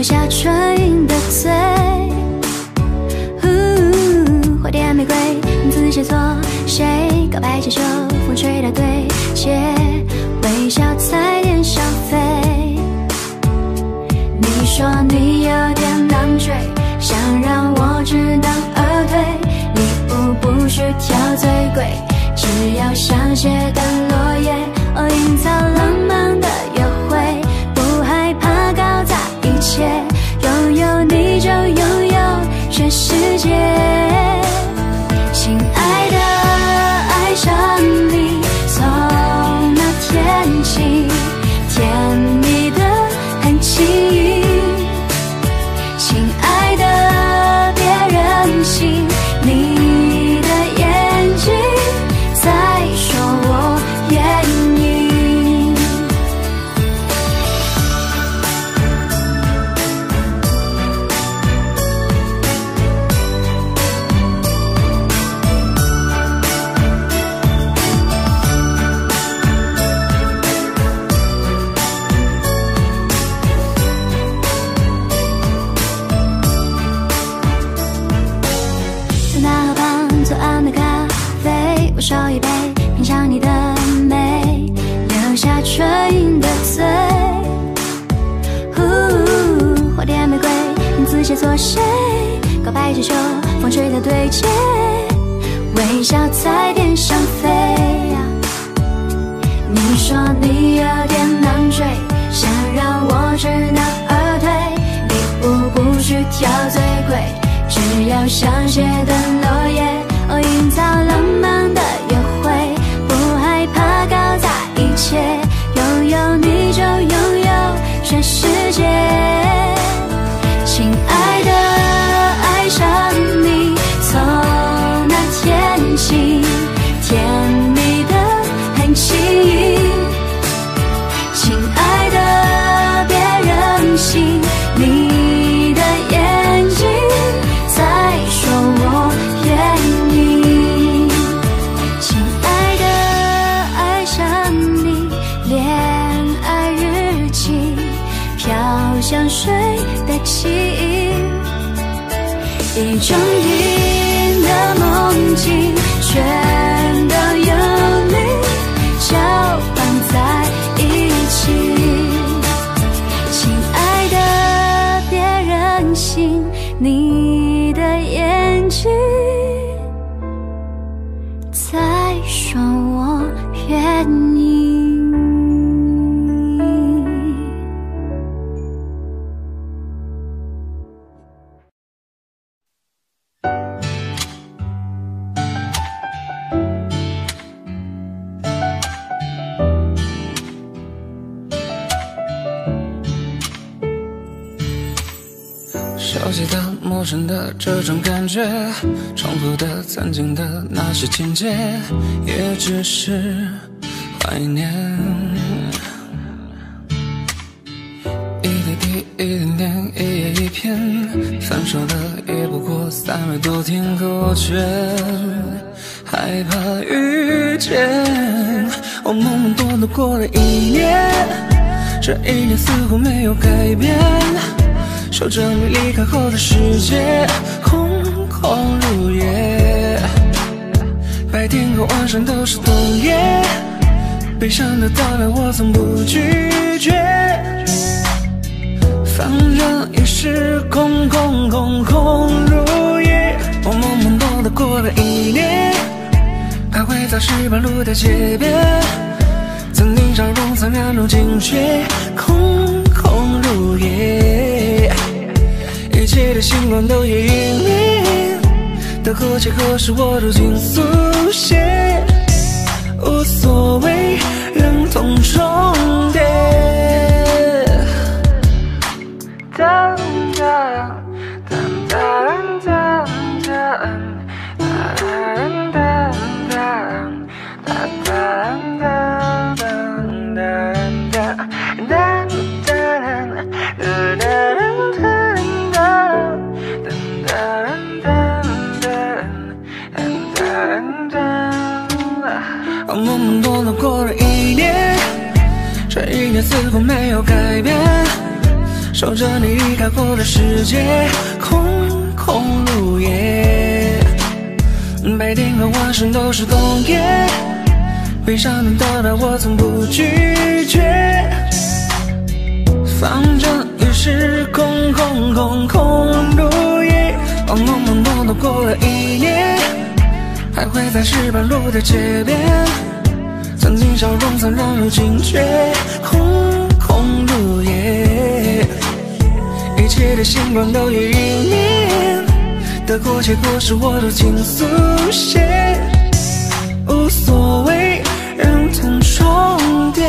留下春云的醉。花店玫瑰，字写错谁？告白气球，风吹到对街，微笑踩点上飞。你说你有点狼狈，想让我知难而退。礼物不需挑最贵，只要香榭的落叶，营造浪漫的约会，不害怕搞砸一切，拥有你就拥有全世界。亲爱的，爱上你，从那天起，甜蜜的很轻易。亲爱的，别任性，你的眼睛在说我愿意。在那河旁左岸的咖啡，我手一杯，品尝你的美，留下春云的醉。花店玫瑰，名字写错谁？告白气球，风吹的对街，微笑在天上飞。你说你有点难追，想让我知难而退。礼物不需挑最贵，只要香榭的落叶，营造浪漫的约会，不害怕搞砸一切，拥有你就拥有全世界。亲爱的，爱上你，从那天起，甜蜜的很轻易。亲爱的，别任性，你的眼睛在说我愿意。亲爱的，爱上你，恋爱日记，飘香水的记忆，一种云的梦境，全都有你交绑在一起。亲爱的，别任性，你的眼睛在说我愿意。 熟悉的、陌生的这种感觉，重复的、曾经的那些情节，也只是怀念。一滴滴，一点点，一页一篇，分手的也不过300多天，可我却害怕遇见。我懵懵懂懂过了1年，这1年似乎没有改变。守着你离开后的世界，空空如也。白天和晚上都是冬夜，悲伤的到来我从不拒绝。反正也是空空空空如也。我懵懵懂懂过了1年，徘徊在石板路的街边，曾经笑容曾两种惊觉，空空如也。一切的星光都已氤氲，的何且何时我如今速写，无所谓忍痛重叠。当当当当当当当懵懵懂懂过了1年，这1年似乎没有改变。 守着你离开后的世界，空空如也。白天和晚上都是冬夜，悲伤的到来我从不拒绝。反正也是空空空空如也，懵懵懂懂过了1年，还会在石板路的街边，曾经笑容灿烂如今却空空如也。一切的星光都已氤氲，得过且过是我都尽速写，无所谓忍痛重叠。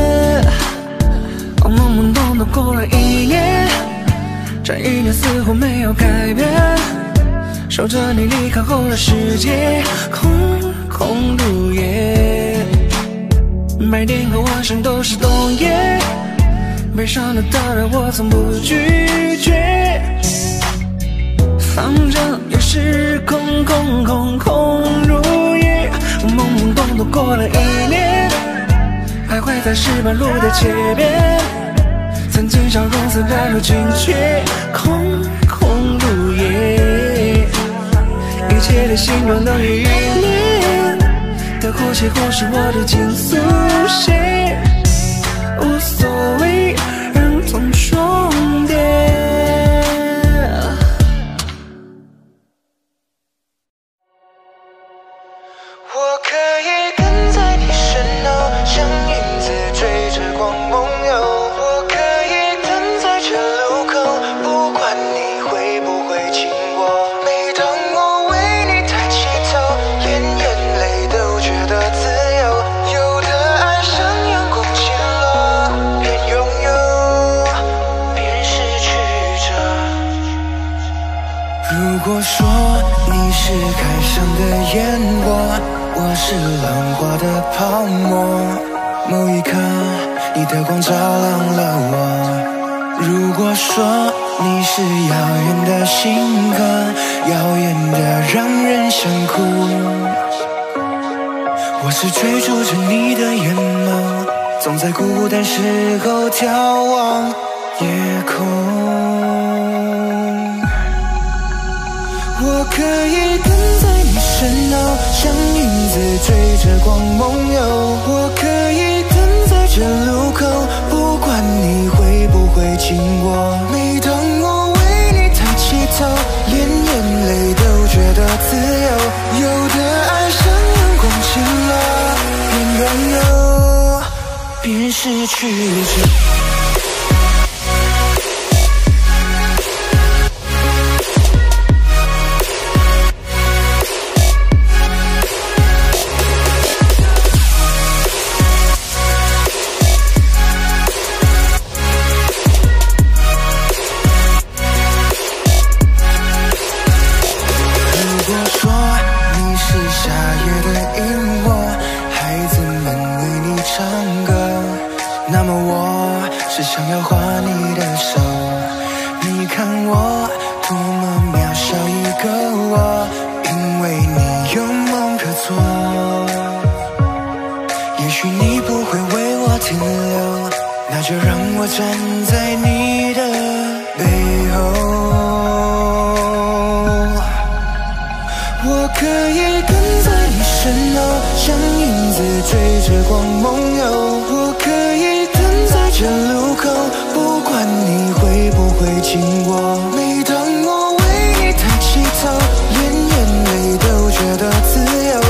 懵懵懂懂过了1年，这1年似乎没有改变，守着你离开后的世界，空空如也。白天和晚上都是冬夜，悲伤的到来我从不拒绝。反正也是空空空空如也，懵懵懂懂过了1年，徘徊在石板路的街边，曾经笑容灿烂如今却空空如也。一切的星光都已氤氲，得过且过是我的尽速写，无所谓忍痛重叠。 我可以跟在你身后，像影子追着光梦游。我可以等在这路口，不管你会不会经过。每当我为你抬起头，连眼泪都觉得自由。有的爱像阳光倾落，边拥有边失去着。如果说你是海上的烟火，我是浪花的泡沫，某一刻你的光照亮了我。如果说你是遥远的星河，耀眼的让人想哭，我是追逐着你的眼眸，总在孤单时候眺望夜空。我可以跟在你身后，像影子追着光梦游。我可以等在这路口，不管你会不会经过。每当我为你抬起头，连眼泪都觉得自由。有的爱像阳光倾落，边拥有边失去着。想要画你的手，你看我多么渺小一个我，因为你有梦可做。也许你不会为我停留，那就让我站在你的背后。我可以跟在你身后，像影子追着光梦游。我可以等在这路口，不管你会不会经过。每当我为你抬起头，连眼泪都觉得自由。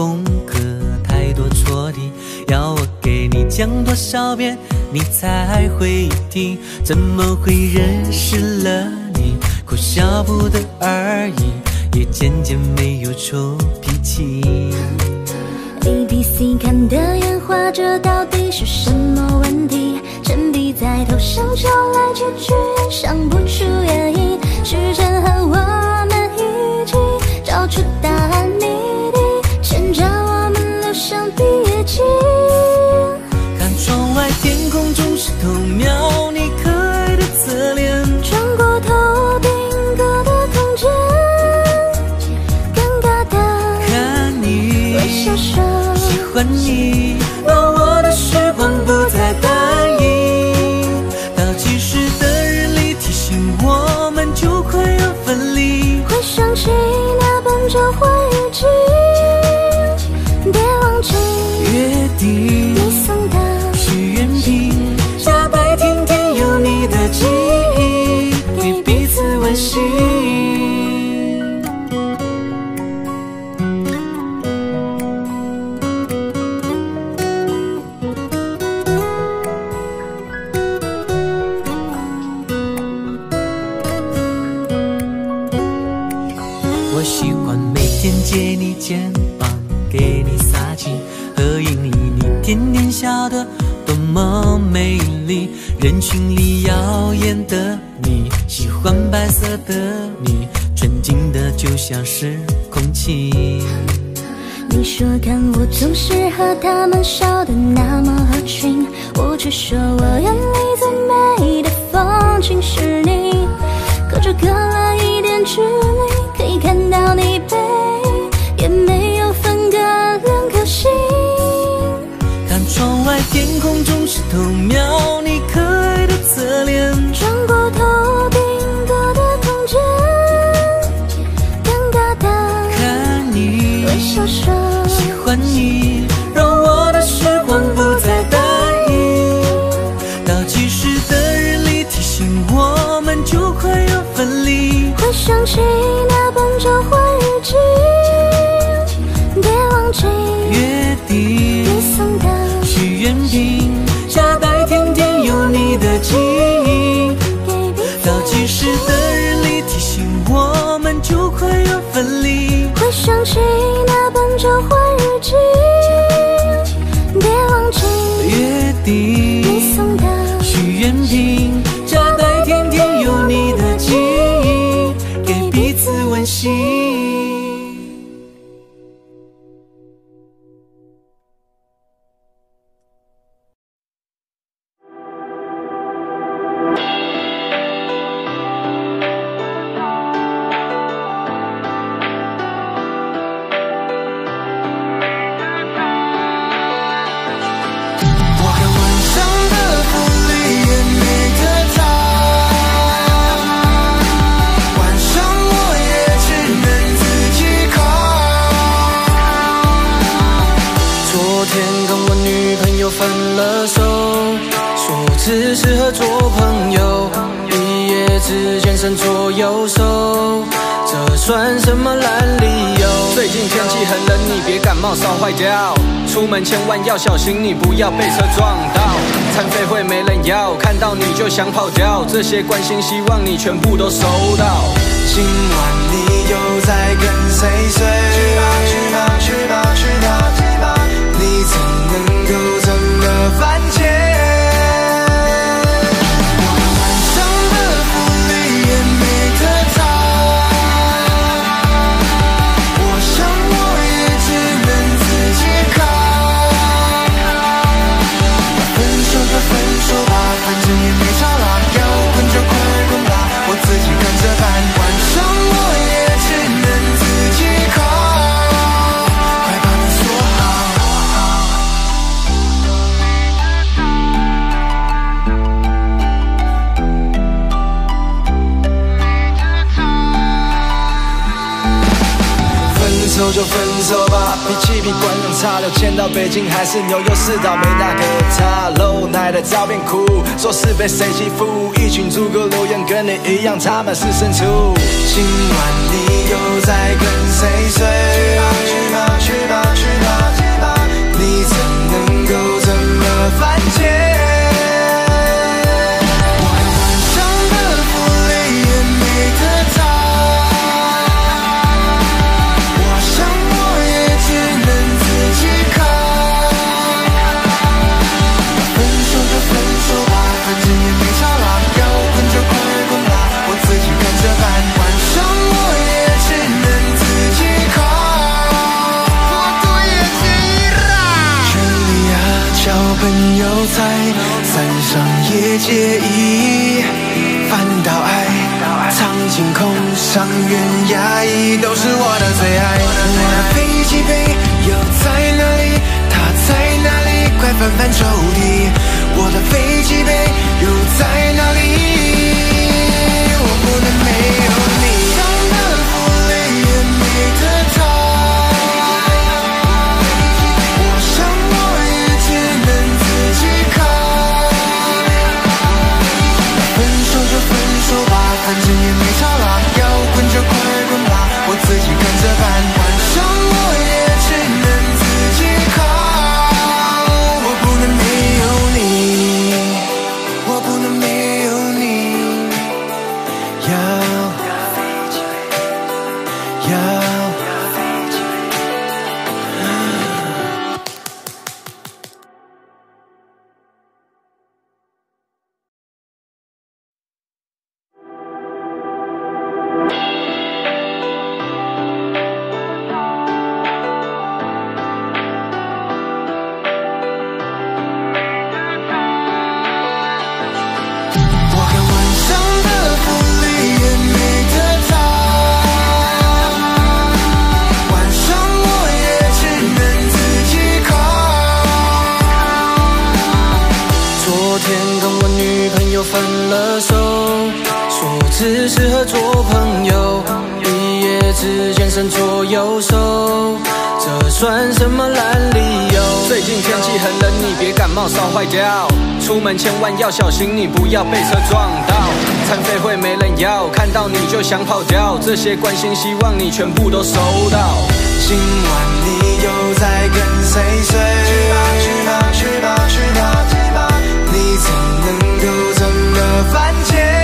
功课太多错题，要我给你讲多少遍你才会听？怎么会认识了你，哭笑不得而已，也渐渐没有臭脾气。 ABC 看得眼花，这到底是什么问题？铅笔在头上敲来敲去，也想不出原因。时间和我们一起找出答案谜底，牵着我们留上毕业季。 看窗外天空总是透描你可爱的侧脸， 转过头定格的空间，尴尬的看你微笑说喜欢你，让我的时光不再单一。倒计时的日历提醒我们就快要分离， 回想起那本交换日记，别忘记约定你送的许愿瓶，加白天天有你的记忆，给彼此温馨。我喜欢每天借你肩膀，给你撒气，合影里你甜甜笑得多么美丽，人群里耀眼的你，喜欢白色的你，纯净的就像是空气。 你说看我总是和他们笑得那么合群，我却说我眼里最美的风景是你。可这隔了一点距离，可以看到你背影，也没有分隔两颗心。 看窗外天空总是透描你可爱的侧脸， 转过头定格的空间，尴尬的看你微笑说喜欢你，让我的时光不再单一。倒计时的日历提醒我们就快要分离， 回想起那本交换日记，别忘记约定你送的许愿瓶，加白天天有你的记忆。倒计时的日历提醒我们就快要分离， 回想起那本交换日记，别忘记约定你送的许愿瓶，加白天天有你的记忆，给彼此温馨。 分了手，说只适合做朋友，一夜之间伸左右手，这算什么烂理由？最近天气很冷，你别感冒烧坏掉，出门千万要小心，你不要被车撞到。餐费会没人要，看到你就想跑掉，这些关心希望你全部都收到。今晚你又在跟谁睡？去吧去吧去吧去吧去吧，你怎能够这么犯贱？就分手吧，脾气比官人差，6千到北京还是牛油四岛没那个差。露奶的照片哭，说是被谁欺负，一群猪哥留言跟你一样，他们是牲畜。今晚你又在跟谁睡？去吧去吧去吧去吧。 朋友在山上也介意，反倒爱藏进空，伤怨压抑都是我的最爱。我的飞机杯又在哪里？它在哪里？快翻翻抽屉，我的飞机杯又在哪里？我不能没有你，伤的负累也没得逃，我想我也只能自己扛。分手就分手吧，反正也没差啦，要滚就快滚吧，我自己看着办。晚上我也只能自己扛，我不能没有你，我不能没有你，要只适合做朋友，一夜之间伸左右手，这算什么烂理由？ 最近天气很冷，你别感冒烧坏掉，出门千万要小心，你不要被车撞到。餐费会没人要，看到你就想跑掉，这些关心希望你全部都收到。 今晚你又在跟谁睡？去吧去吧去吧去吧去吧，你怎能够这么犯贱？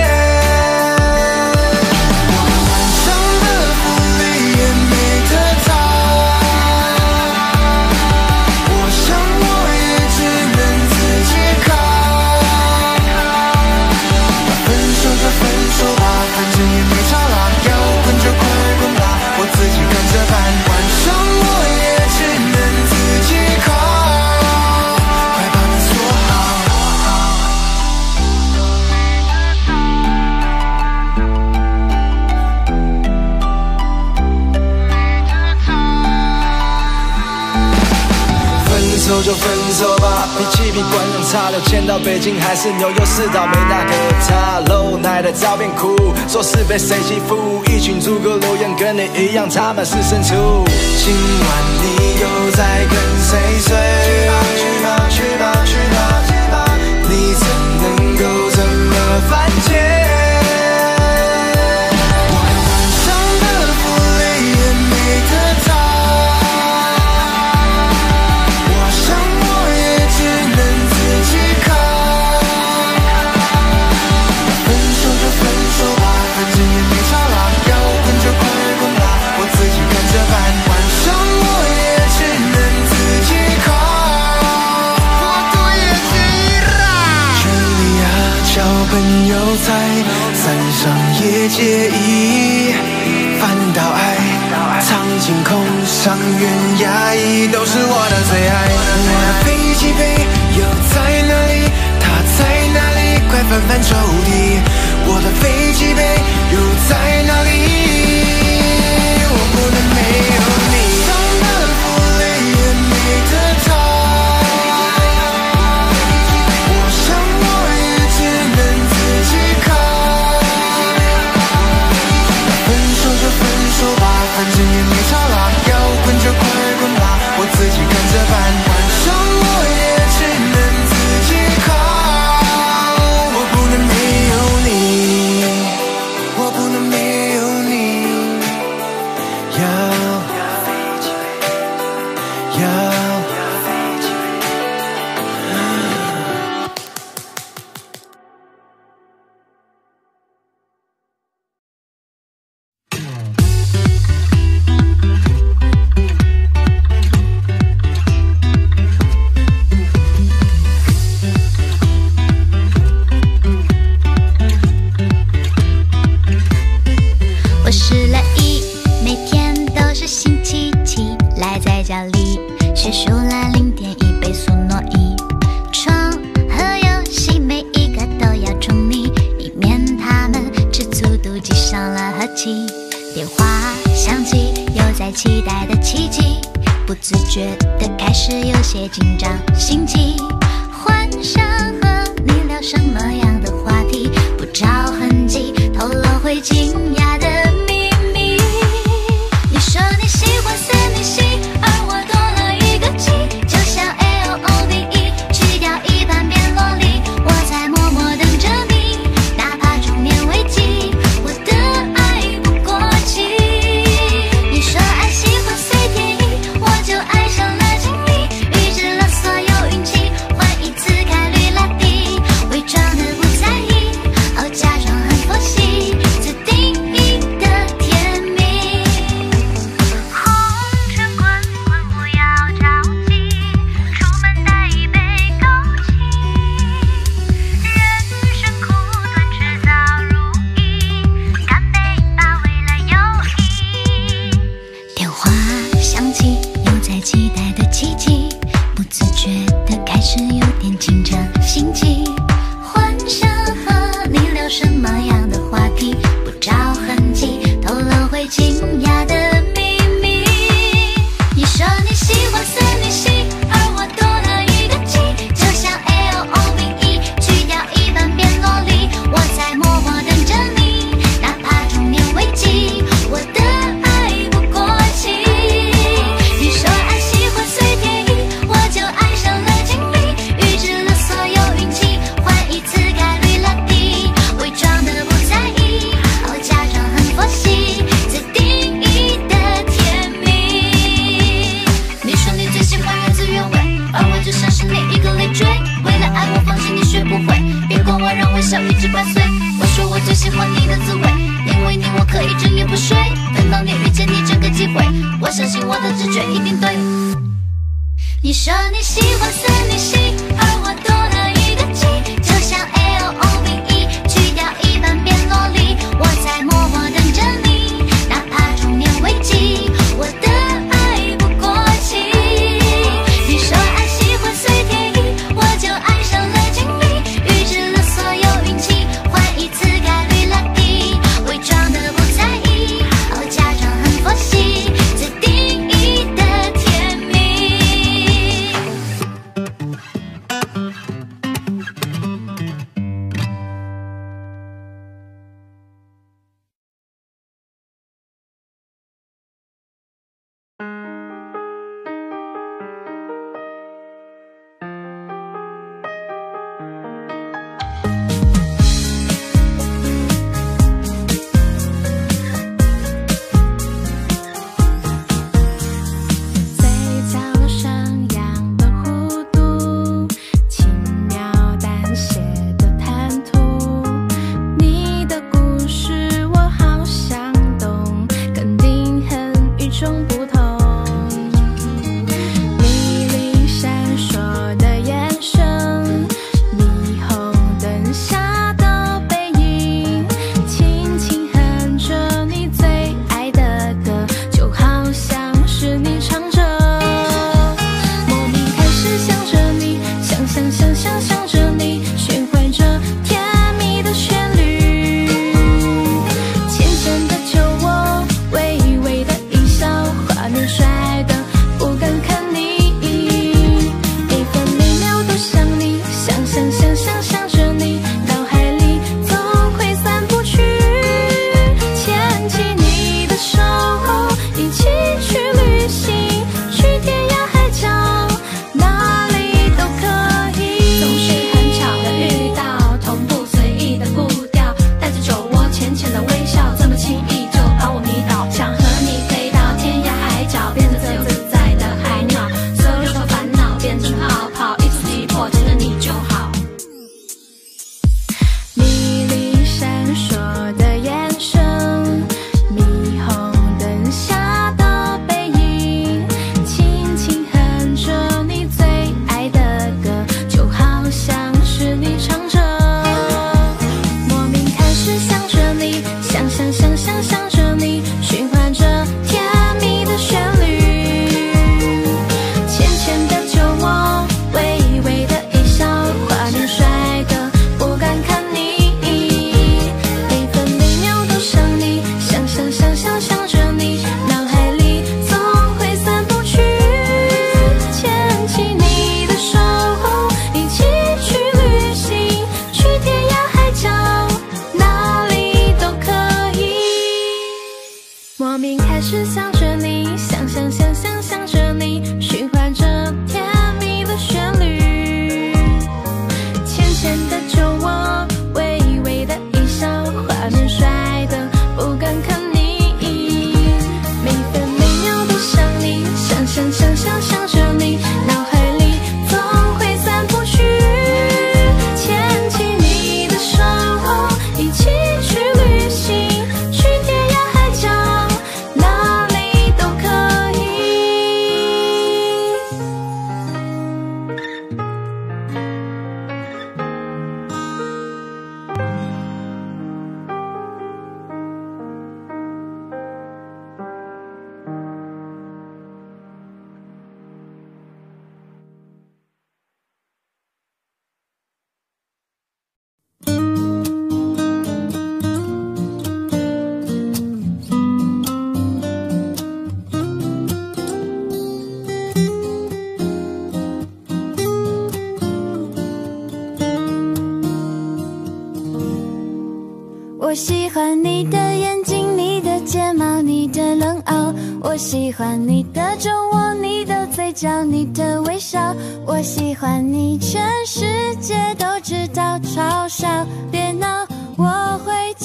就分手吧，脾气比观众差，6千到北京还是牛油是倒霉那个他，露奶的照片哭，说是被谁欺负，一群猪狗留言跟你一样，他们是牲畜。 今晚你又在跟谁睡？去吧去吧去吧去吧，你怎能够这么犯贱？朋友在山上也介意，反倒爱藏进空，伤怨压抑都是我的最爱。我的飞机杯又在哪里？它在哪里？快翻翻抽屉，我的飞机杯又在哪里？我不能没有你，伤的负累也没得逃。反正也没差啦，要滚就快滚吧，我自己看着办。晚上我也只能自己扛，我不能没有你，我不能没有欢你的滋味，因为你我可以整夜不睡，等到你遇见你这个机会，我相信我的直觉一定对。你说你喜欢四女星，而我多了一个 G， 就像 LOVE 去掉一半变萝莉，我在默默等着你，哪怕中年危机，我的爱不过期。你说爱喜欢随天意，我就爱上了锦鲤，预知了所有运气，换一次概率 lucky， 伪装的不在意，哦假装很佛系，最定义的甜蜜。 我喜欢你的眼睛，你的睫毛，你的冷傲。我喜欢你的酒窝，你的嘴角，你的微笑。我喜欢你，全世界都知道，嘲笑别闹，我会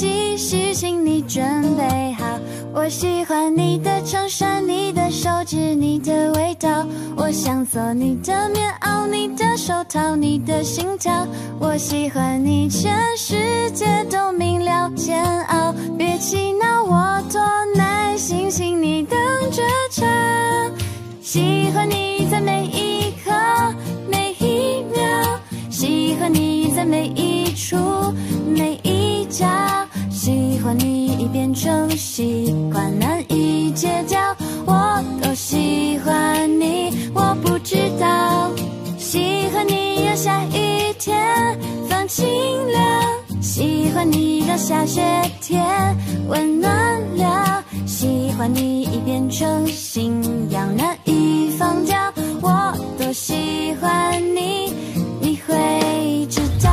继续，请你准备好。我喜欢你的衬衫，你的手指，你的味道。我想做你的棉袄，你的手套，你的心跳。我喜欢你，全世界都明了煎熬。别气恼，我多耐心，请你等着瞧。喜欢你在每一刻每一秒，喜欢你在每一处每一角，喜欢你已变成习惯，难以戒掉。我多喜欢你，我不知道。喜欢你让下雨天放晴了，喜欢你让下雪天温暖了，喜欢你已变成信仰，难以放掉。我多喜欢你，你会知道。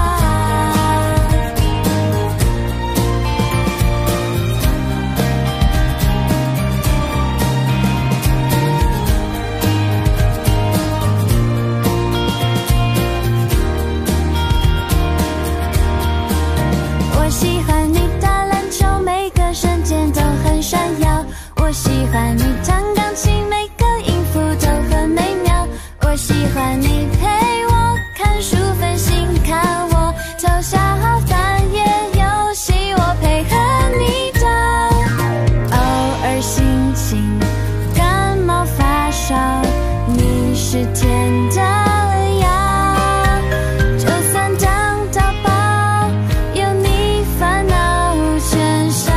我喜欢你打篮球，每个瞬间都很闪耀。我喜欢你弹钢琴，每个音符都很美妙。我喜欢你陪我看书分心，看我偷笑翻页游戏，我配合你的。偶尔心情感冒发烧，你是甜的药，就算当到宝，有你烦恼全消。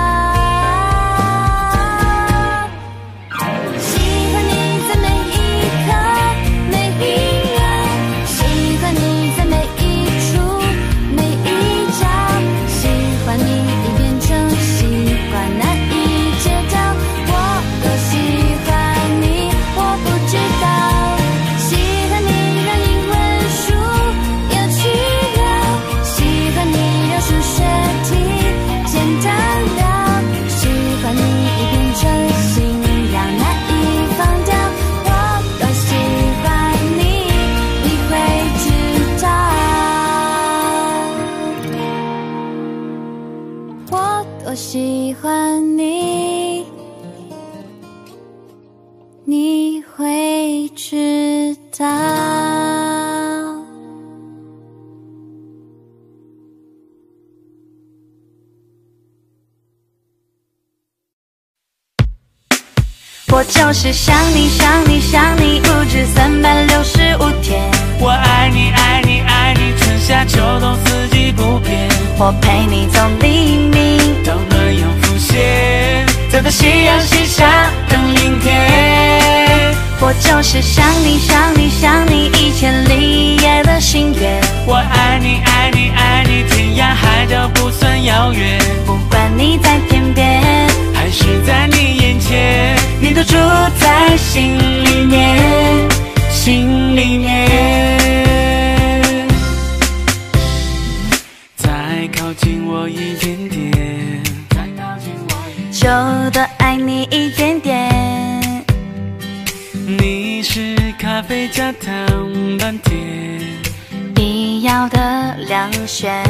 喜欢你在每一刻每一秒，喜欢你在每一处每一角，喜欢你已变成习惯，难以戒掉。我多喜欢你，我不知道。喜欢你让英文书有趣了，喜欢你让数学题简单了，喜欢你已变成信仰，难以放掉。我多喜欢你，你会知道。我多喜欢你，你会知道。我就是想你想你想你，不止365天。 我爱你爱你爱你，春夏秋冬四季不变。 我陪你从黎明到暖阳浮现，再到夕阳西下等明天。 我就是想你想你想你，1000里夜的心愿。 我爱你爱你爱你，天涯海角不算遥远。 不管你在天边还是在你眼前， 你都住在心里面， 心里面。再靠近我一点点， 就多爱你一点点。 你是咖啡加糖半甜， 必要的两选。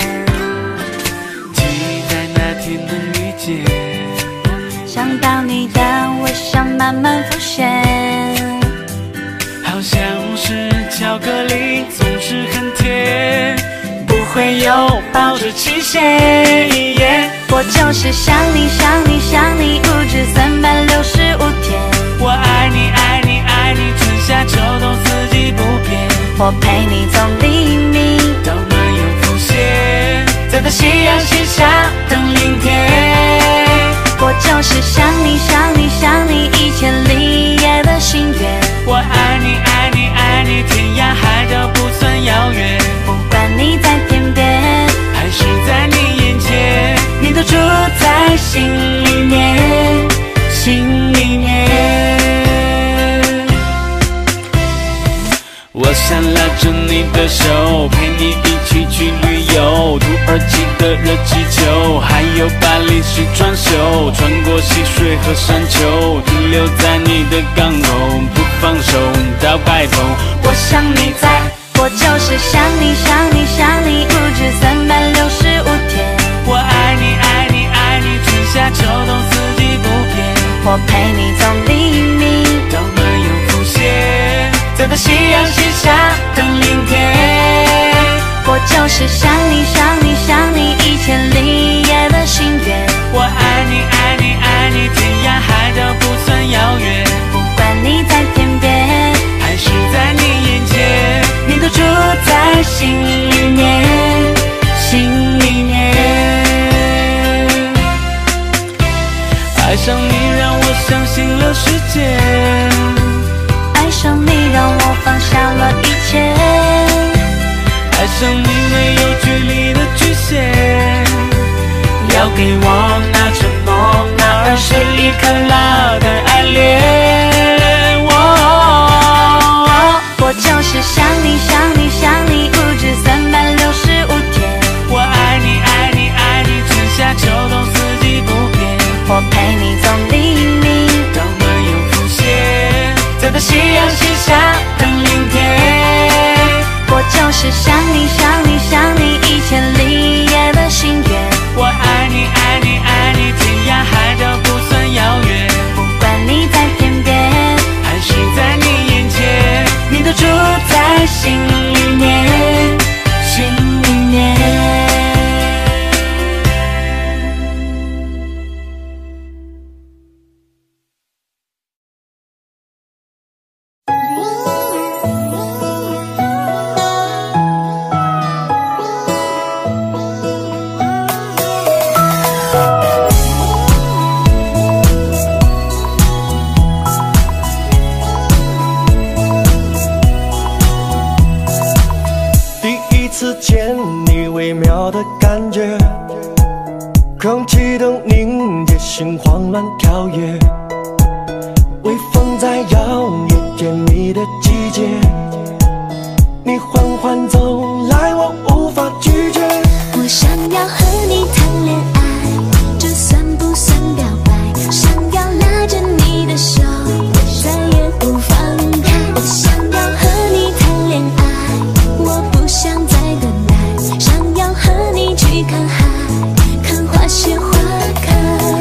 期待那天能遇见， 想到你的微笑慢慢浮现， 好像是巧克力总是很甜，不会有保质期限。 我就是想你想你想你，不止365天。 我爱你爱你爱你，春夏秋冬四季不变。 我陪你从黎明到暖阳浮现，再到夕阳西下等明天。 我就是想你想你想你，1000里夜的心愿。 我爱你爱你爱你，天涯海角不算遥远。 不管你在天边还是在你眼前， 你都住在心里面， 心里面。我想拉着你的手，陪你一起去旅游，土耳其的热气球，还有巴黎时装秀，穿过溪水和山丘，停留在你的港口，不放手到白头。 我想你在，我就是想你想你想你，不止365天。 我爱夏秋冬四季不变， 我陪你从黎明到没有浮现，走到夕阳西下等明天。 我就是想你想你想你1000里夜的心愿。 我爱你爱你爱你，天涯海角不算遥远， 不管你在天边还是在你眼前， 你都住在心里面，心里面。 爱上你让我相信了时间， 爱上你让我放下了一切， 爱上你没有距离的局限，要给我那承诺，那21克拉的爱恋。 我就是想你想你想你，不止365天。 我爱你爱你爱你，春夏秋冬四季不变。 我陪你从黎明到没有浮现，走到夕阳西下等明天。 我就是想你想你想你1000里夜的心愿。 我爱你爱你爱你，天涯海角不算遥远， 不管你在天边还是在你眼前， 你都住在心里面，心里面。 见你微妙的感觉，空气都凝结，心慌乱跳跃，微风在摇曳，甜蜜的季节，你缓缓走来，我无法拒绝。 我想要和你谈恋爱，这算不算表白？想要拉着你的手，再也不放开。我想要和你谈恋爱，我不想再等待，想要和你去看海，看花谢花开。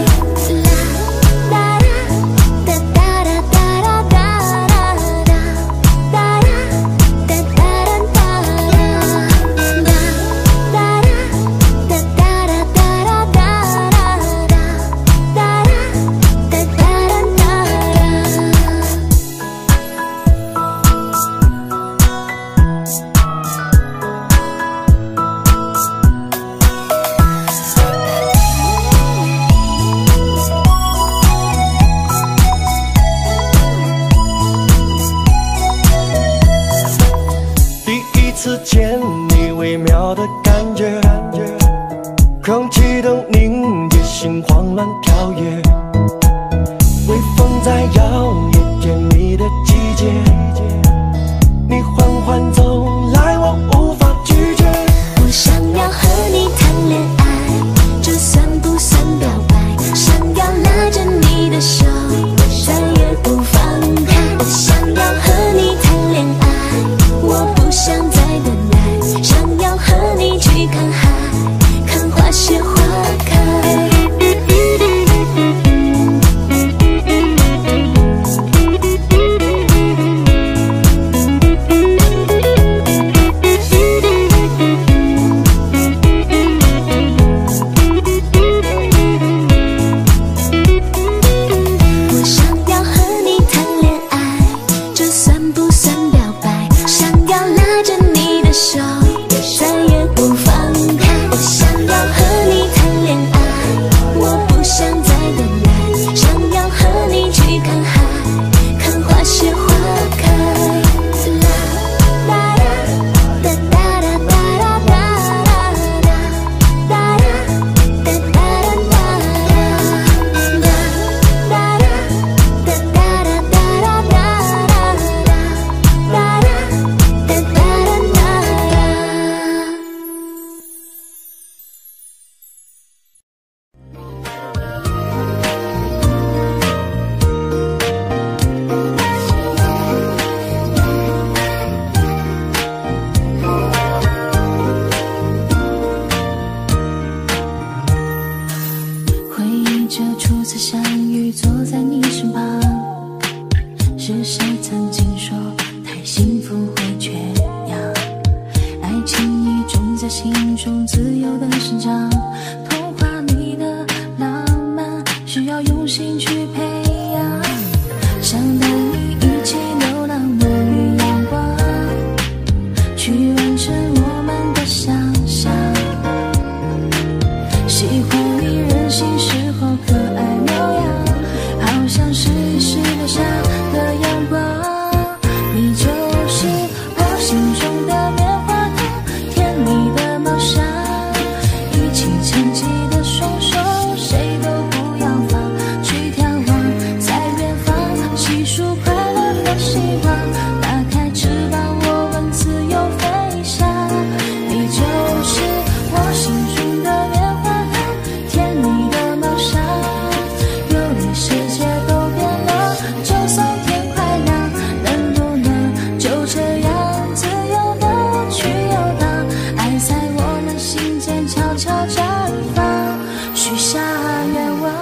见你微妙的感觉，空气都凝结，心慌乱跳跃，微风在摇曳，甜蜜的季节，你缓缓走来，我无法拒绝。 我想要和你谈恋爱，这算不算表白？想要拉着你的手，再也不放开。我想要和你谈恋爱，我不想再等待，想要和你去看海，看花谢花开。 在心中自由的生长。童话里的浪漫需要用心去培养，想带你一起流浪沐浴阳光，去完成我们的想象。喜欢你任性时候可爱模样，好像是一时留下的阳光。你就是我心中的棉花糖，甜蜜的梦想，一起牵起的双手，谁都不要放，去眺望在远方，细数快乐和希望，打开翅膀我们自由飞翔。你就是我心中的棉花糖，甜蜜的梦想，有你世界都变了，就算天快亮，能不能就这样自由的去游荡，爱在我们心间悄悄绽放，许下愿望。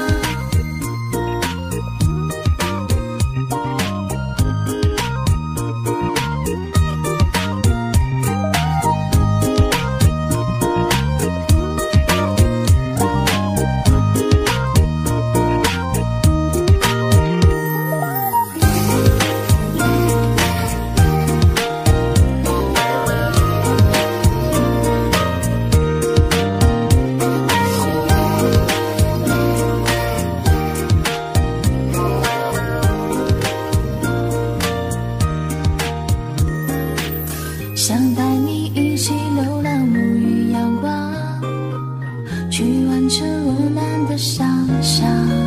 想带你一起流浪沐浴阳光，去完成温暖的想象。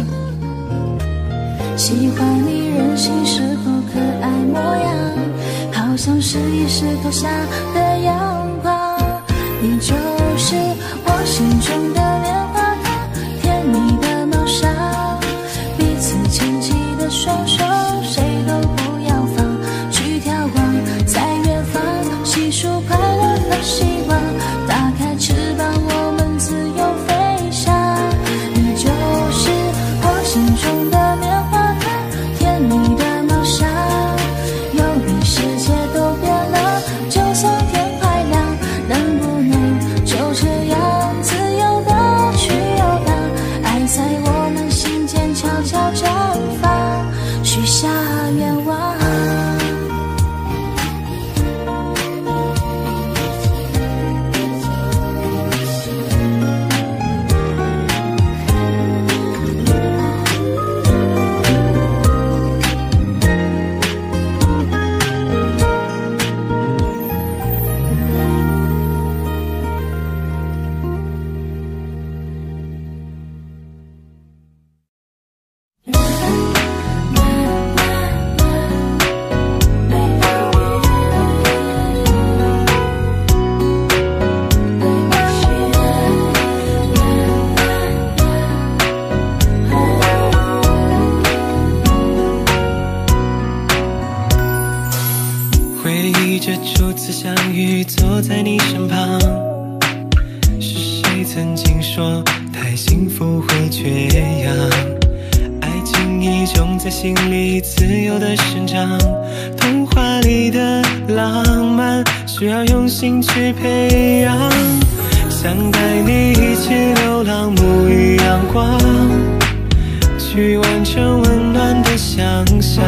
喜欢你任性时候可爱模样，好像是一石头下的阳光。你就是我心中的棉花糖，甜蜜的梦想，彼此牵起的双手，谁都不要放，去眺望在远方，细数快乐和希望，打开翅膀我们自由飞翔。你就是我心中的棉花糖，甜蜜的梦想，有你世界都变了，就算天快亮，能不能就这样自由的去游荡，爱在我们心间悄悄绽放，许下愿望。 回忆着初次相遇，坐在你身旁，是谁曾经说太幸福会缺氧？爱情已种在心里，自由的生长。童话里的浪漫需要用心去培养，想带你一起流浪沐浴阳光，去完成温暖的想象。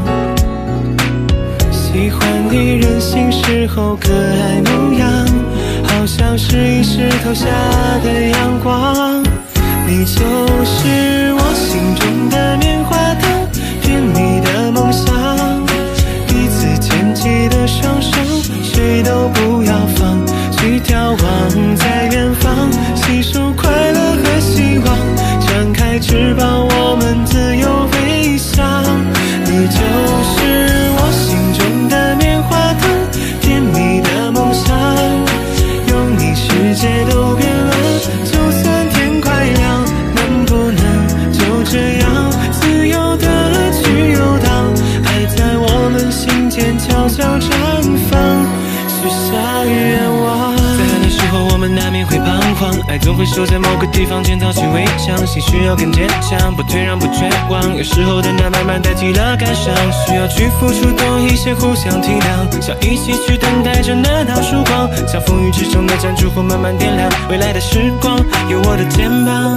喜欢你任性时候可爱模样，好像是一石头下的阳光。你就是我心中的棉花糖，甜蜜的梦想，彼此牵起的双手，谁都不要放，去眺望在远方，细数快乐和希望，张开翅膀我们自由飞翔。你就是我心中的棉花糖，甜蜜的梦想，有你世界都变了，就算天快亮，能不能就这样自由的去游荡，爱在我们心间悄悄绽放，许下愿望。在爱的时候我们难免会彷徨，爱总会守在某个地方建造起围墙，心需要更坚强，不退让不绝望，有时候的难慢慢代替了感伤，需要去付出多一些，互相体谅，想一起去等待着那道曙光， 像风雨之中那盏烛火慢慢点亮，未来的时光有我的肩膀。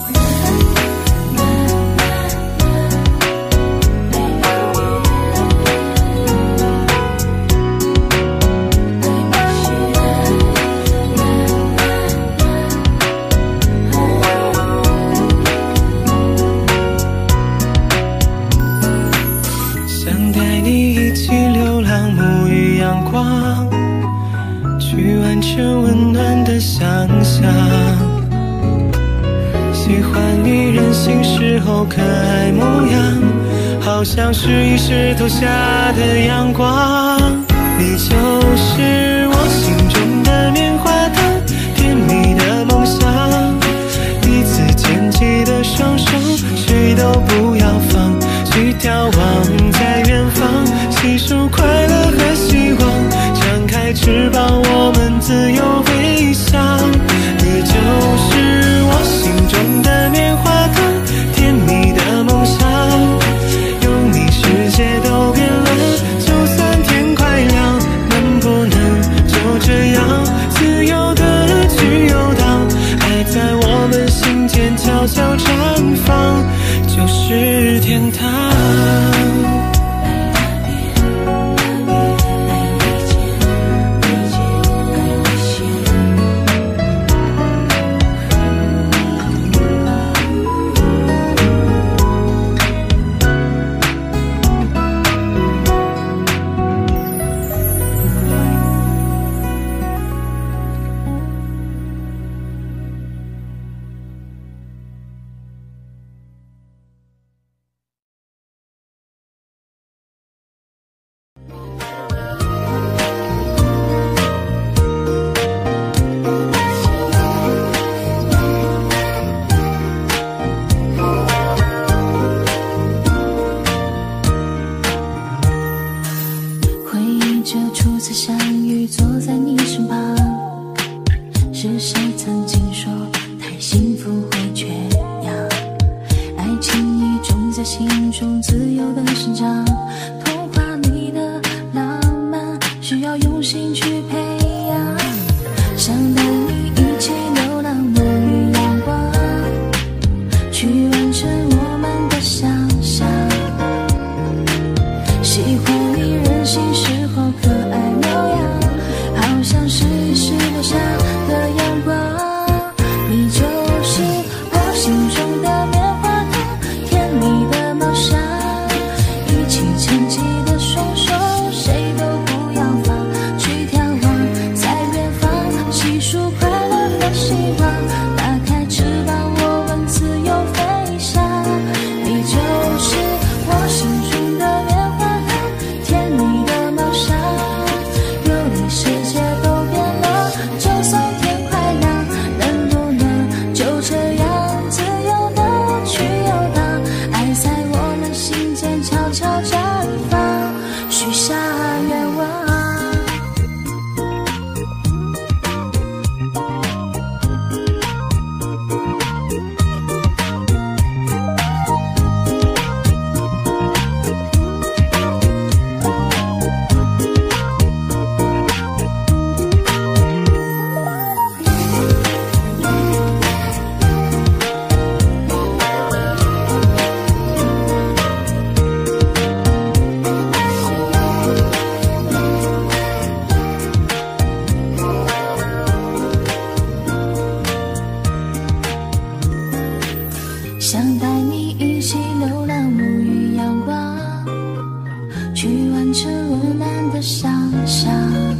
想带你一起流浪，沐浴阳光，去完成温暖的想象。喜欢你任性时候可爱模样，好像是一石头下的阳光。你就是我心中的棉花糖，甜蜜的梦想。彼此牵起的双手，谁都不要放，去眺望在远方，细数快乐和希望，张开翅膀我们自由飞翔。你就是我心中的棉花糖，甜蜜的梦想，有你世界都变了，就算天快亮，能不能就这样自由的去游荡，爱在我们心间悄悄绽放，就是天堂。 回忆着初次相遇，坐在你身旁，是谁曾经说太幸福会缺氧？爱情已种在心中自由的生长，童话里的浪漫需要用心去培养。想带你一起流浪，沐浴阳光，去完成我们的想象。喜欢你任性时候可爱模样，好像是一石头下的阳光。你就是我心中的棉花糖，甜蜜的梦想，一起牵起的双手，谁都不要放，去眺望在远方，细数快乐和希望，打开翅膀我们自由飞翔。你就是我心中的棉花糖，甜蜜的梦想，有你世界都变了，就算天快亮，能不能就这样自由的去游荡，爱在我们心间悄悄绽放，许下愿望。想带你一起流浪，沐浴阳光，去完成温暖的想象。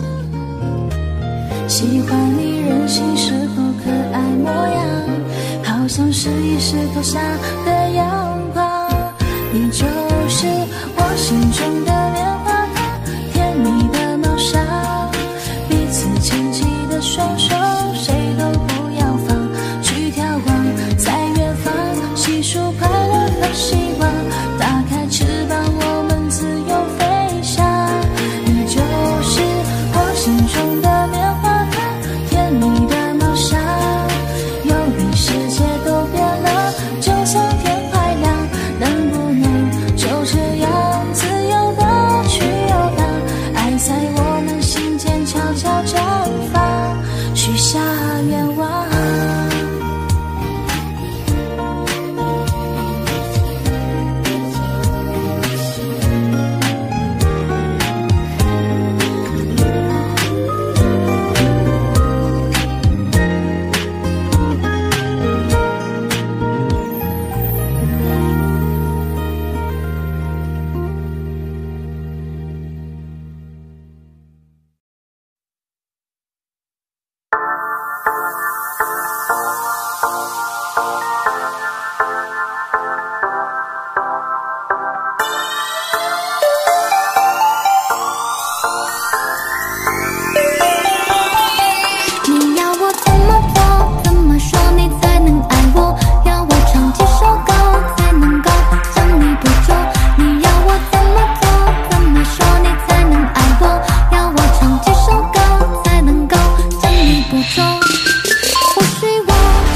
喜欢你任性时候可爱模样，好像是一石头下的阳光。你就是我心中的棉花糖，甜蜜的梦想，彼此牵起的双手，谁都不要放，去眺望在远方，细数快乐和希望，打开翅膀我们自由飞翔。你就是我心中的棉花糖，甜蜜的梦想，有你世界都变了，就算天快亮，能不能就这样自由的去游荡，爱在我们心间悄悄绽放。 或许我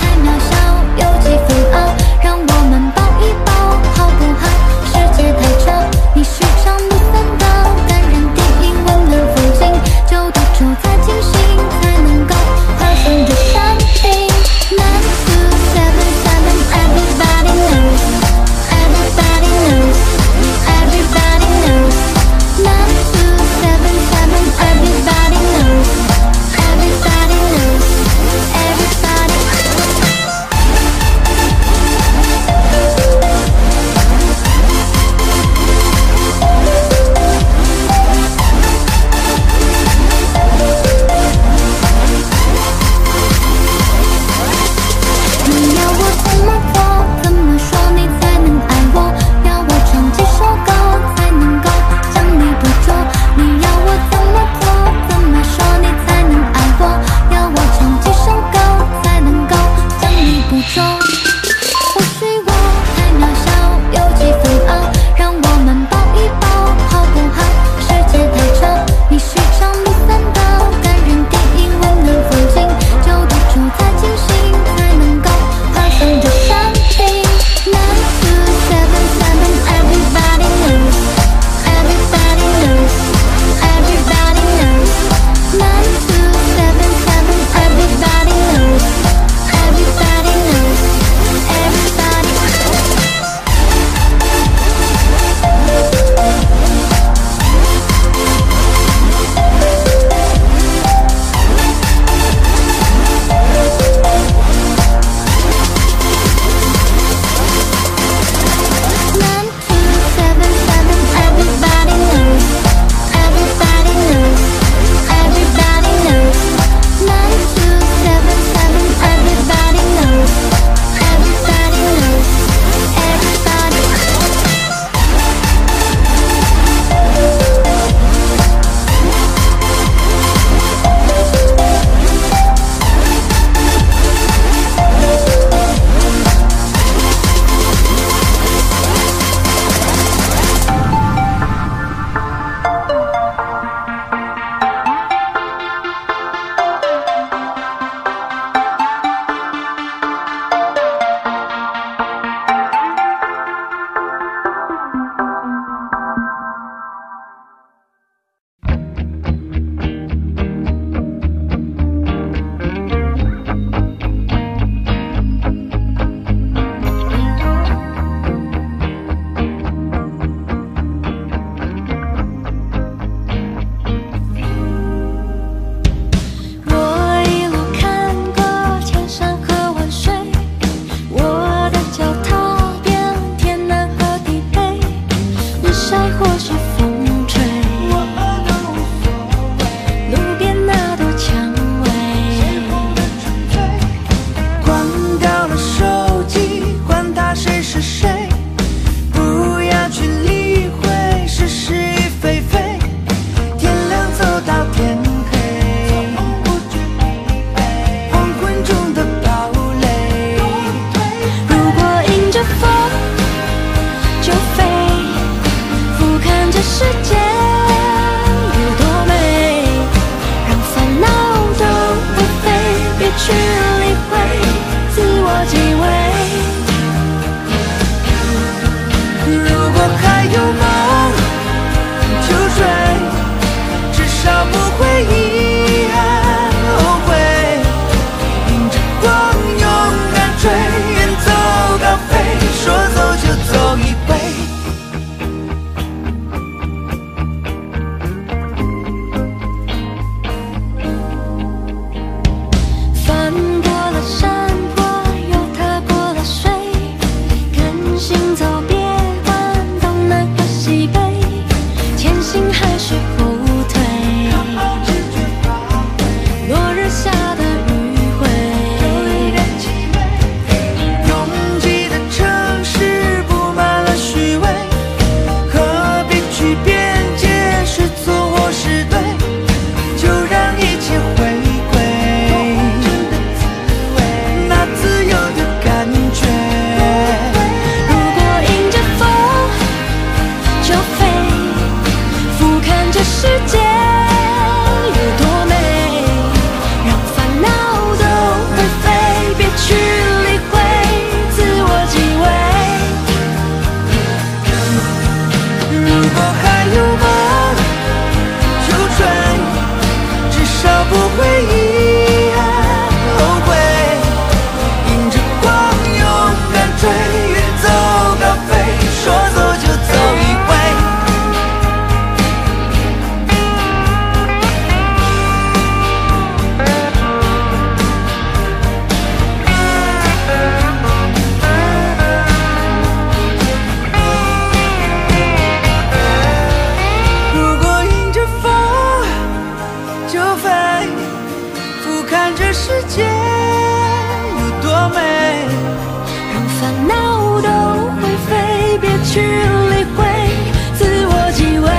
看这世界有多美， 让烦恼都灰飞，别去理会，自我击毁。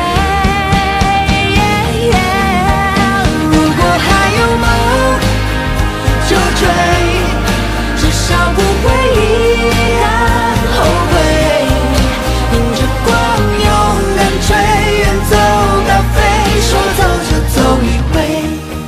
如果还有梦就追，至少不会遗憾后悔。迎着光勇敢追，远走高飞，说走就走一回。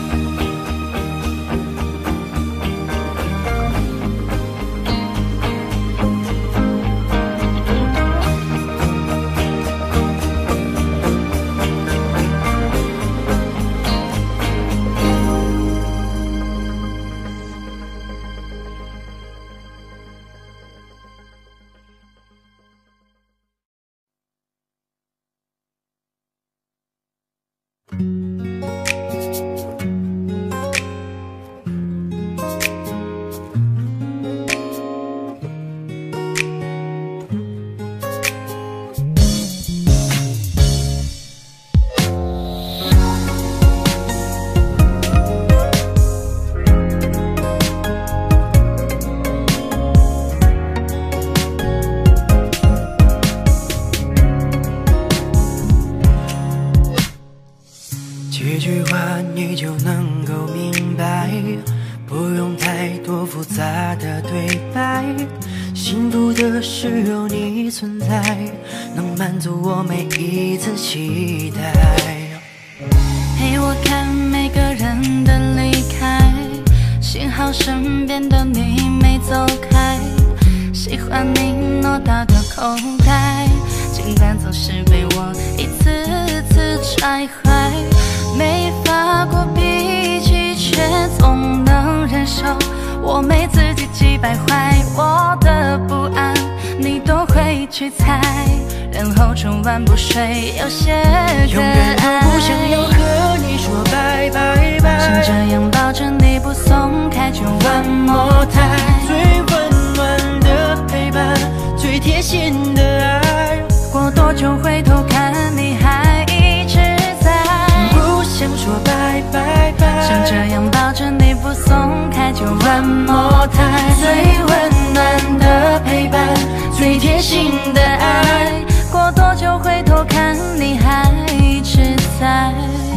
几句话你就能够明白，不用太多复杂的对白。幸福的是有你存在，能满足我每一次期待。 陪我看每个人的离开，幸好身边的你没走开。喜欢你偌大的口袋，尽管总是被我一次次踹坏。没发过脾气，却总能忍受我没自己几百坏。我的不安你都会去猜，然后春晚不睡，有些永远都不想要和你说拜拜拜， 想这样抱着你不松开就 one more time。 最温暖的陪伴，最贴心的爱， 过多久回头看你还一直在， 不想说拜拜拜， 想这样抱着你不松开就 one more time。 最温暖的陪伴，最贴心的爱， 过多久回头看你还一直在。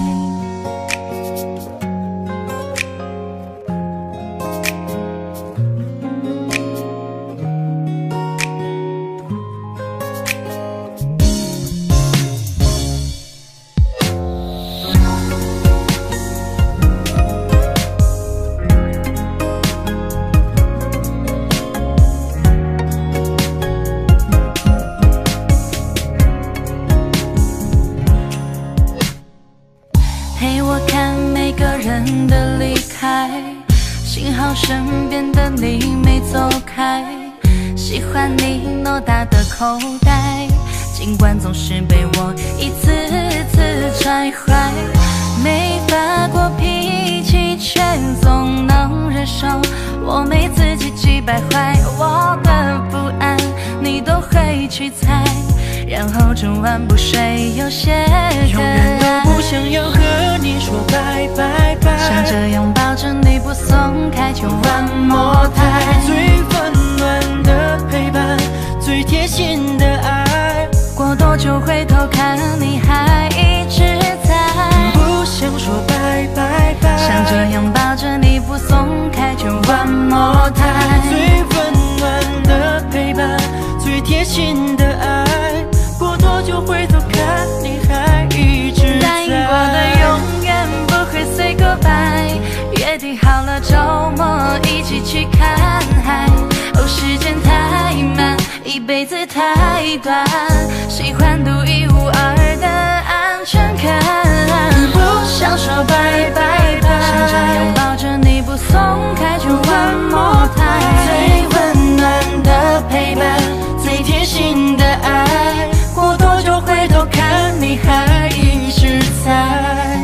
陪我看每个人的离开，幸好身边的你没走开。喜欢你偌大的口袋，尽管总是被我一次次踹坏。没发过脾气，却总能忍受我没自己几百坏。我的不安你都会去猜，然后整晚不睡，有些永远都不想要和你说拜拜拜， 想这样抱着你不松开就 one more time。 最温暖的陪伴，最贴心的爱， 过多久回头看你还一直在， 不想说拜拜拜， 想这样抱着你不松开就 one more time。 最温暖的陪伴，最贴心的爱，过多久回头看你还一直在， 答应过的永远不会 say goodbye， 约定好了周末一起去看海。哦，时间太慢，一辈子太短，喜欢独一无二的安全感。不想说拜拜拜，想这样抱着你不松开就 one more time。 最温暖的陪伴，最贴心的爱，过多久回头看你还一直在。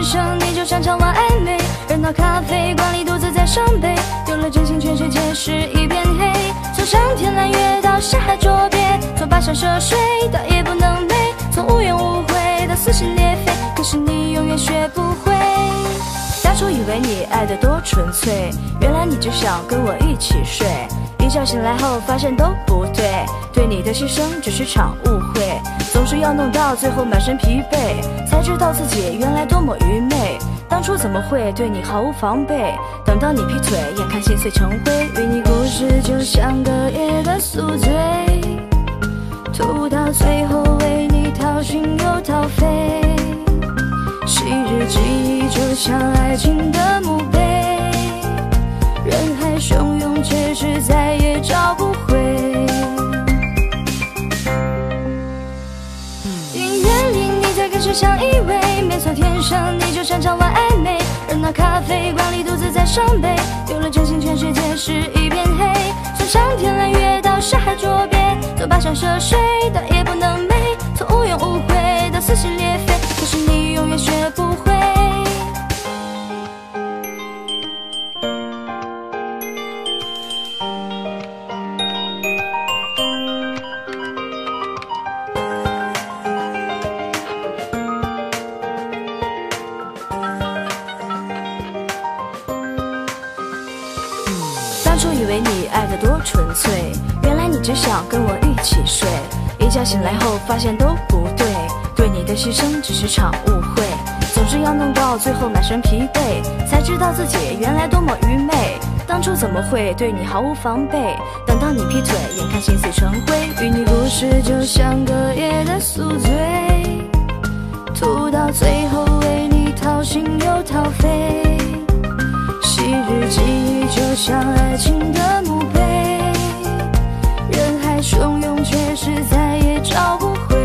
生，你就擅长玩暧昧。热闹咖啡馆里独自在伤悲，丢了真心，全世界是一片黑。从上天揽月到山海捉鳖，从跋山涉水到夜不能寐，从无怨无悔到撕心裂肺，可是你永远学不会。当初以为你爱得多纯粹，原来你只想跟我一起睡。一觉醒来后发现都不对，对你的牺牲只是场误会，总是要弄到最后满身疲惫，才知道自己原来多么愚昧。当初怎么会对你毫无防备？等到你劈腿，眼看心碎成灰，与你故事就像隔夜的宿醉，吐到最后为你掏心又掏肺。昔日记忆就像爱情的墓碑，人海汹涌，却是再也找不回。音乐里你在跟谁相依偎？没错，天生你就擅长玩暧昧。热闹咖啡馆里独自在伤悲，丢了真心，全世界是一片黑。从上天揽月到山海捉鳖，从跋山涉水到夜不能寐，从无怨无悔到撕心裂肺，可是你永远学不会。当初以为你爱得多纯粹，原来你只想跟我一起睡。一觉醒来后发现都不对，对你的牺牲只是场误会，总是要弄到最后满身疲惫，才知道自己原来多么愚昧。当初怎么会对你毫无防备？等到你劈腿，眼看心碎成灰，与你故事就像隔夜的宿醉，吐到最后为你掏心又掏肺。昔日记忆就像爱情的墓碑，人海汹涌，却是再也找不回。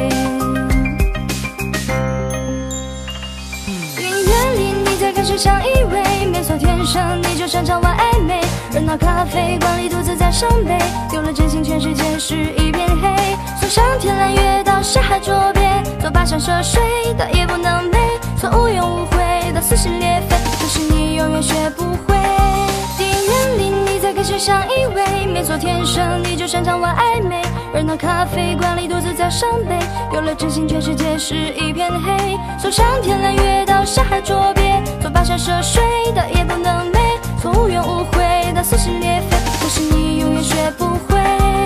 音乐里你在跟谁相依偎？没错，天生你就擅长玩暧昧。热闹咖啡馆里独自在伤悲，丢了真心，全世界是一片黑。从上天揽月到山海捉鳖，从跋山涉水到夜不能寐，从无怨无悔到撕心裂肺，可是你永远学不会。电影院里你在跟谁相依偎？没错，天生你就擅长玩暧昧。热闹咖啡馆里独自在伤悲，丢了真心，全世界是一片黑。从上天揽月到山海捉鳖，从跋山涉水到夜不能寐，从无怨无悔到撕心裂肺，可是你永远学不会。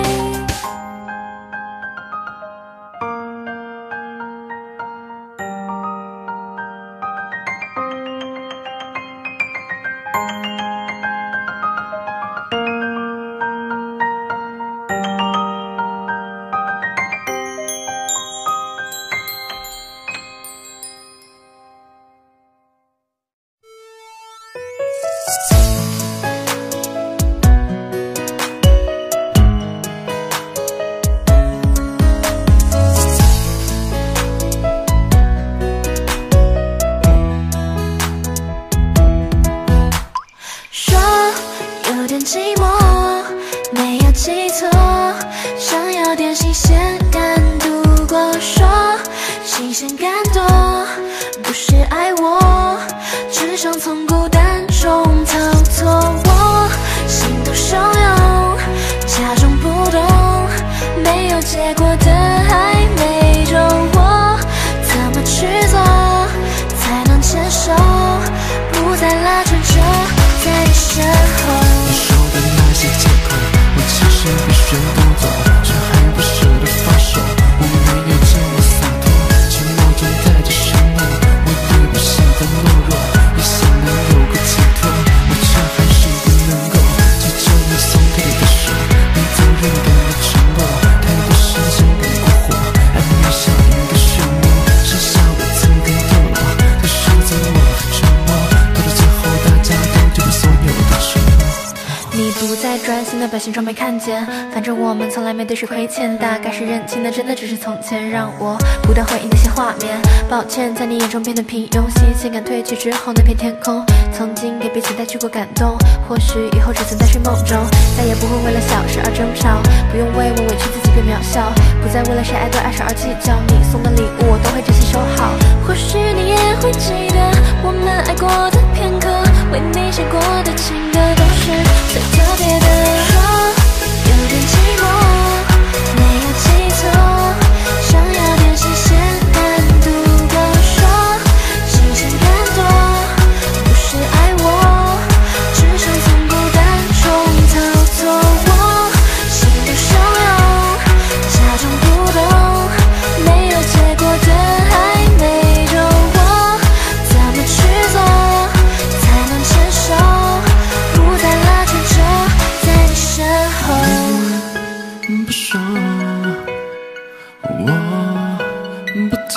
寂寞没有记错，想要点新鲜感度过，说新鲜感多不是爱我，只想从孤单中逃脱。我心都汹涌，假装不懂，没有结果的还没中，我怎么去做才能接受，不再拉扯着在你身后。 你说的那些借口，我其实比谁都懂，却还不舍得放手。我没有这么洒脱，沉默中带着沉默。我对不起的懦弱，也想能有个寄托，我却还是不能够接受你松开的手。你责任感的沉默，太多时间被过火，爱你像一个漩涡，剩下我自甘堕落，他选择我的沉默，到了最后大家都知道所有的承诺。 你不再专心的把形状没看见，反正我们从来没对谁亏欠，大概是认清的真的只是从前，让我不断回忆那些画面。抱歉，在你眼中变得平庸，新鲜感褪去之后那片天空，曾经给彼此带去过感动，或许以后只存在睡梦中，再也不会为了小事而争吵，不用为我委屈自己被渺小，不再为了谁爱多爱少而计较，你送的礼物我都会珍惜收好。或许你也会记得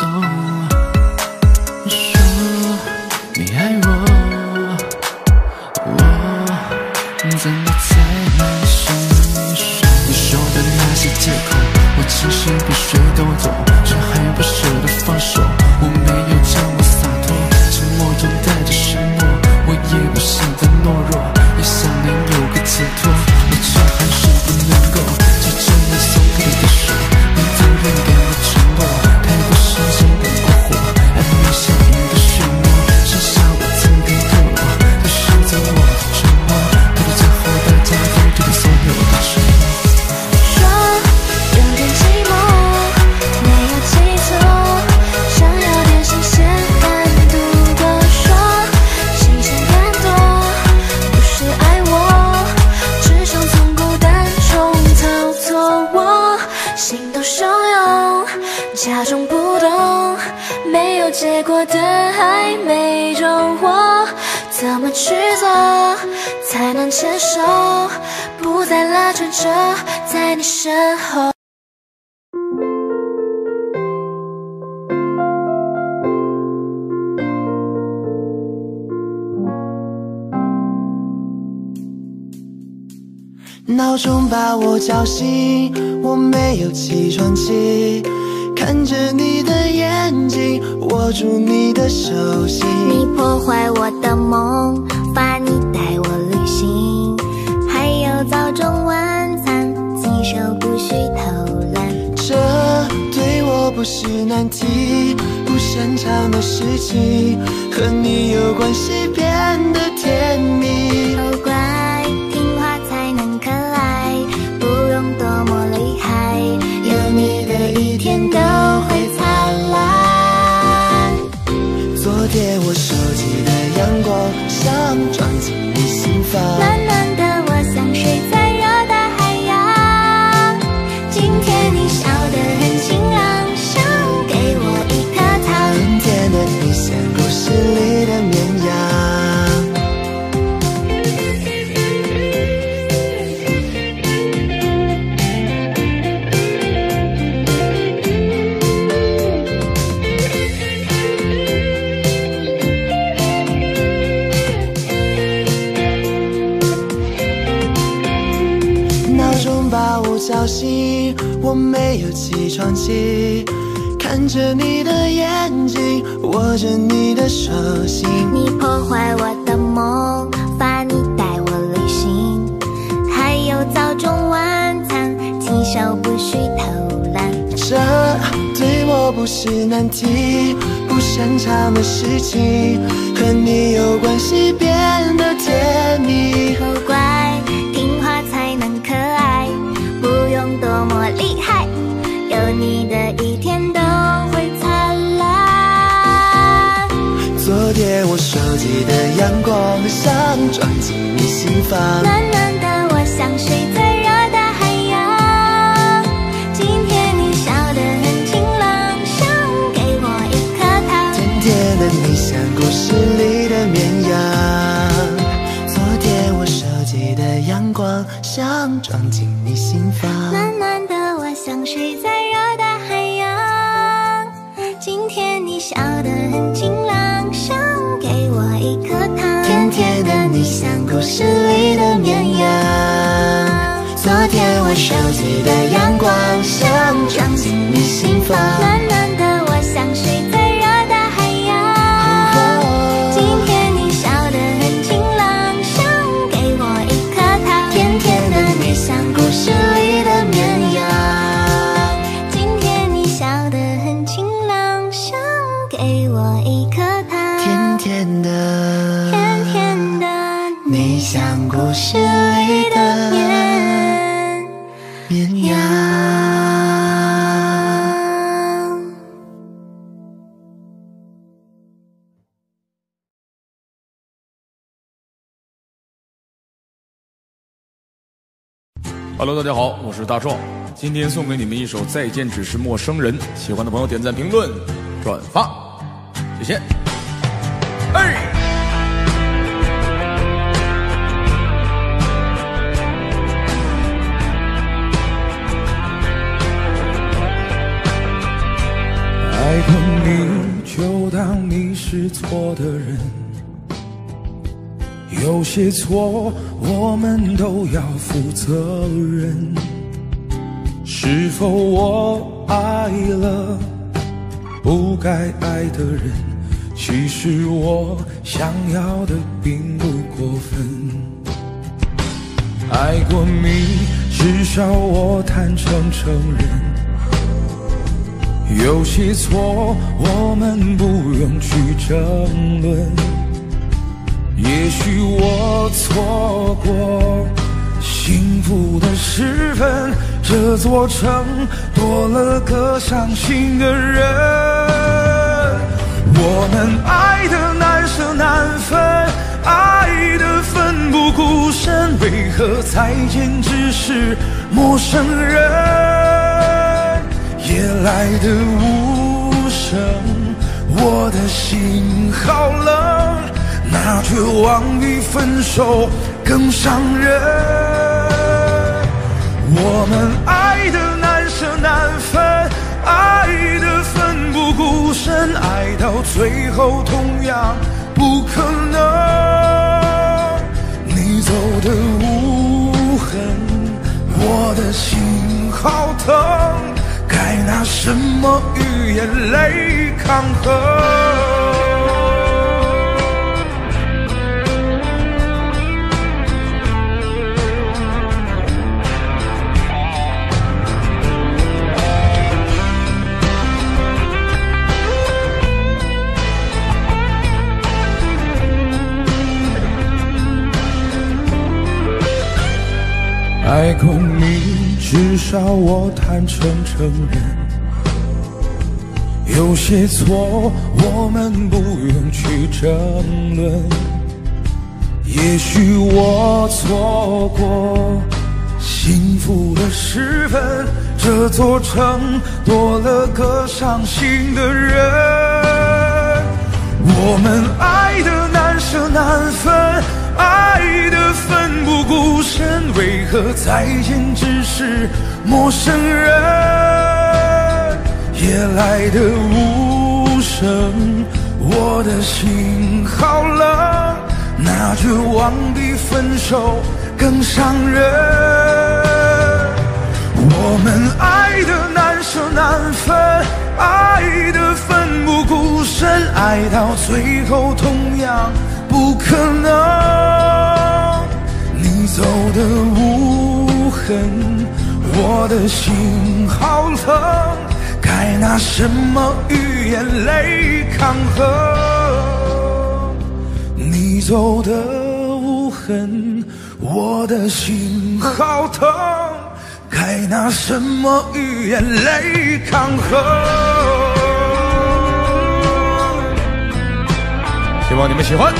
走。说你爱我，我怎么才能像你说？你说的那些借口，我其实比谁都懂，却还不舍得放手。我没有这么洒脱，沉默中带着失落，我也不显得懦弱，也想能有个解脱，我却还是不能够就这样松开你的手。你曾愿给我承诺，太过时间等过火，暧昧像云的漩涡，剩下我曾更堕落，都选择我沉默，可到最后大家都觉得所有的承诺。 说有点寂寞，没有记错，想要点新鲜感度过。说新鲜感多，不是爱我，只想从孤单中逃脱。我心都汹涌，假装不懂，没有结果的还没中，我怎么去做才能牵手，不再拉扯着在你身后。 闹钟把我叫醒，我没有起床气，看着你的眼睛，握住你的手心。 你破坏我的梦，罚你带我旅行，还有早中晚餐，记手不许偷懒。 这对我不是难题，不擅长的事情，和你有关系变得甜蜜。 哦乖，听话才能可爱，不用多么厉害，有你的一天都会灿烂。 昨天我手机的阳光像装进你心房， 暖暖的我像水在热带海洋，今天你笑得很晴朗，想给我一颗糖， 甜甜的你像故事里的绵羊。把我叫醒，我没有起床气，看着你的眼睛，握着你的手心。 你破坏我的梦，罚你带我旅行，还有早中晚餐，记手不许偷懒。 这对我不是难题，不擅长的事情，和你有关系变得甜蜜。 哦乖，听话才能可爱，不用多么厉害，有你的一天都会灿烂。 昨天我手机的阳光像装进你心房， 暖暖的我像水在热带海洋，今天你笑得很晴朗，想给我一颗糖， 甜甜的你像故事里的绵羊。昨天我手机的阳光像装进你心房， 暖暖的我像水在热带海洋，今天你笑得很晴朗，想给我一颗糖， 甜甜的你像故事里的绵羊。昨天我手机的阳光像装进你心房， 暖暖的我像水在热带海洋，今天你笑得很晴朗，想给我一颗糖， 甜甜的你像故事里的绵羊。 今天你笑得很晴朗，想给我一颗糖， 甜甜的， 甜甜的你像故事里的绵羊。 Hello， 大家好，我是大壮，今天送给你们一首《再见只是陌生人》，喜欢的朋友点赞、评论、转发，谢谢。 爱过你就当你是错的人，有些错我们都要负责任。是否我爱了不该爱的人？其实我想要的并不过分。爱过你，至少我坦诚承认。有些错我们不用去争论。也许我错过幸福的时分，这座城多了个伤心的人。我们爱的难舍难分，爱的奋不顾身，为何再见只是陌生人？夜来的无声，我的心好冷，那绝望比分手更伤人。我们爱的难舍难分，爱的奋不顾身，爱到最后同样不可能。你走的无痕，我的心好疼，该拿什么与眼泪抗衡？爱过你，至少我坦诚承认。有些错我们不用去争论。也许我错过幸福的时分，这座城多了个伤心的人。我们爱的难舍难分，爱的奋不顾身，为何再见只是陌生人？夜来的无声，我的心好冷，那绝望比分手更伤人。我们爱的难舍难分，爱的奋不顾身，爱到最后同样不可能。你走的无痕，我的心好冷，该拿什么与眼泪抗衡？你走的无痕，我的心好疼，该拿什么与眼泪抗衡？ 希望你们喜欢。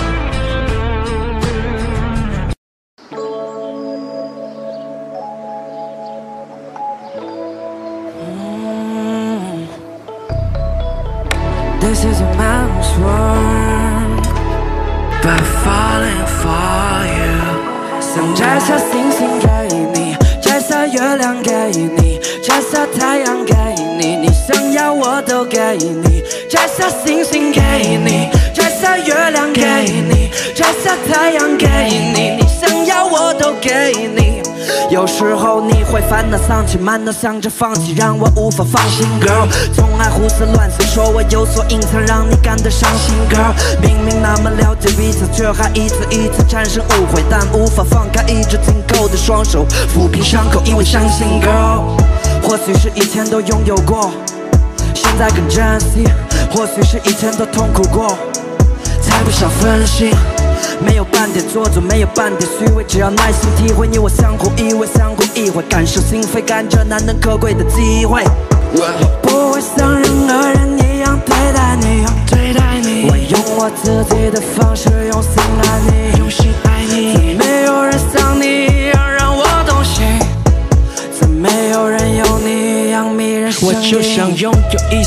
This is a man's world, but falling for you。 想摘下星星给你，摘下月亮给你，摘下太阳给你，你想要我都给你。摘下星星给你，摘下月亮给你，摘下太阳给你，你想要我都给你。有时候你会烦恼丧气，满脑想着放弃，让我无法放心 girl。 总爱胡思乱想，说我有所隐藏，让你感到伤心 girl。 明明那么了解彼此，却还一次一次产生误会，但无法放开一直紧扣的双手，抚平伤口，因为相信 girl。 或许是以前都拥有过，现在更珍惜，或许是以前都痛苦过，才不想分心。没有半点做作，没有半点虚伪，只要耐心体会，你我相互依偎，相互意会，感受心扉，感觉难能可贵的机会。不会像任何人一样对待你，我用我自己的方式，用心爱你，没有人像你一样让我动心，再没有人有你一样迷人声音。我就想拥有一艘 Rocket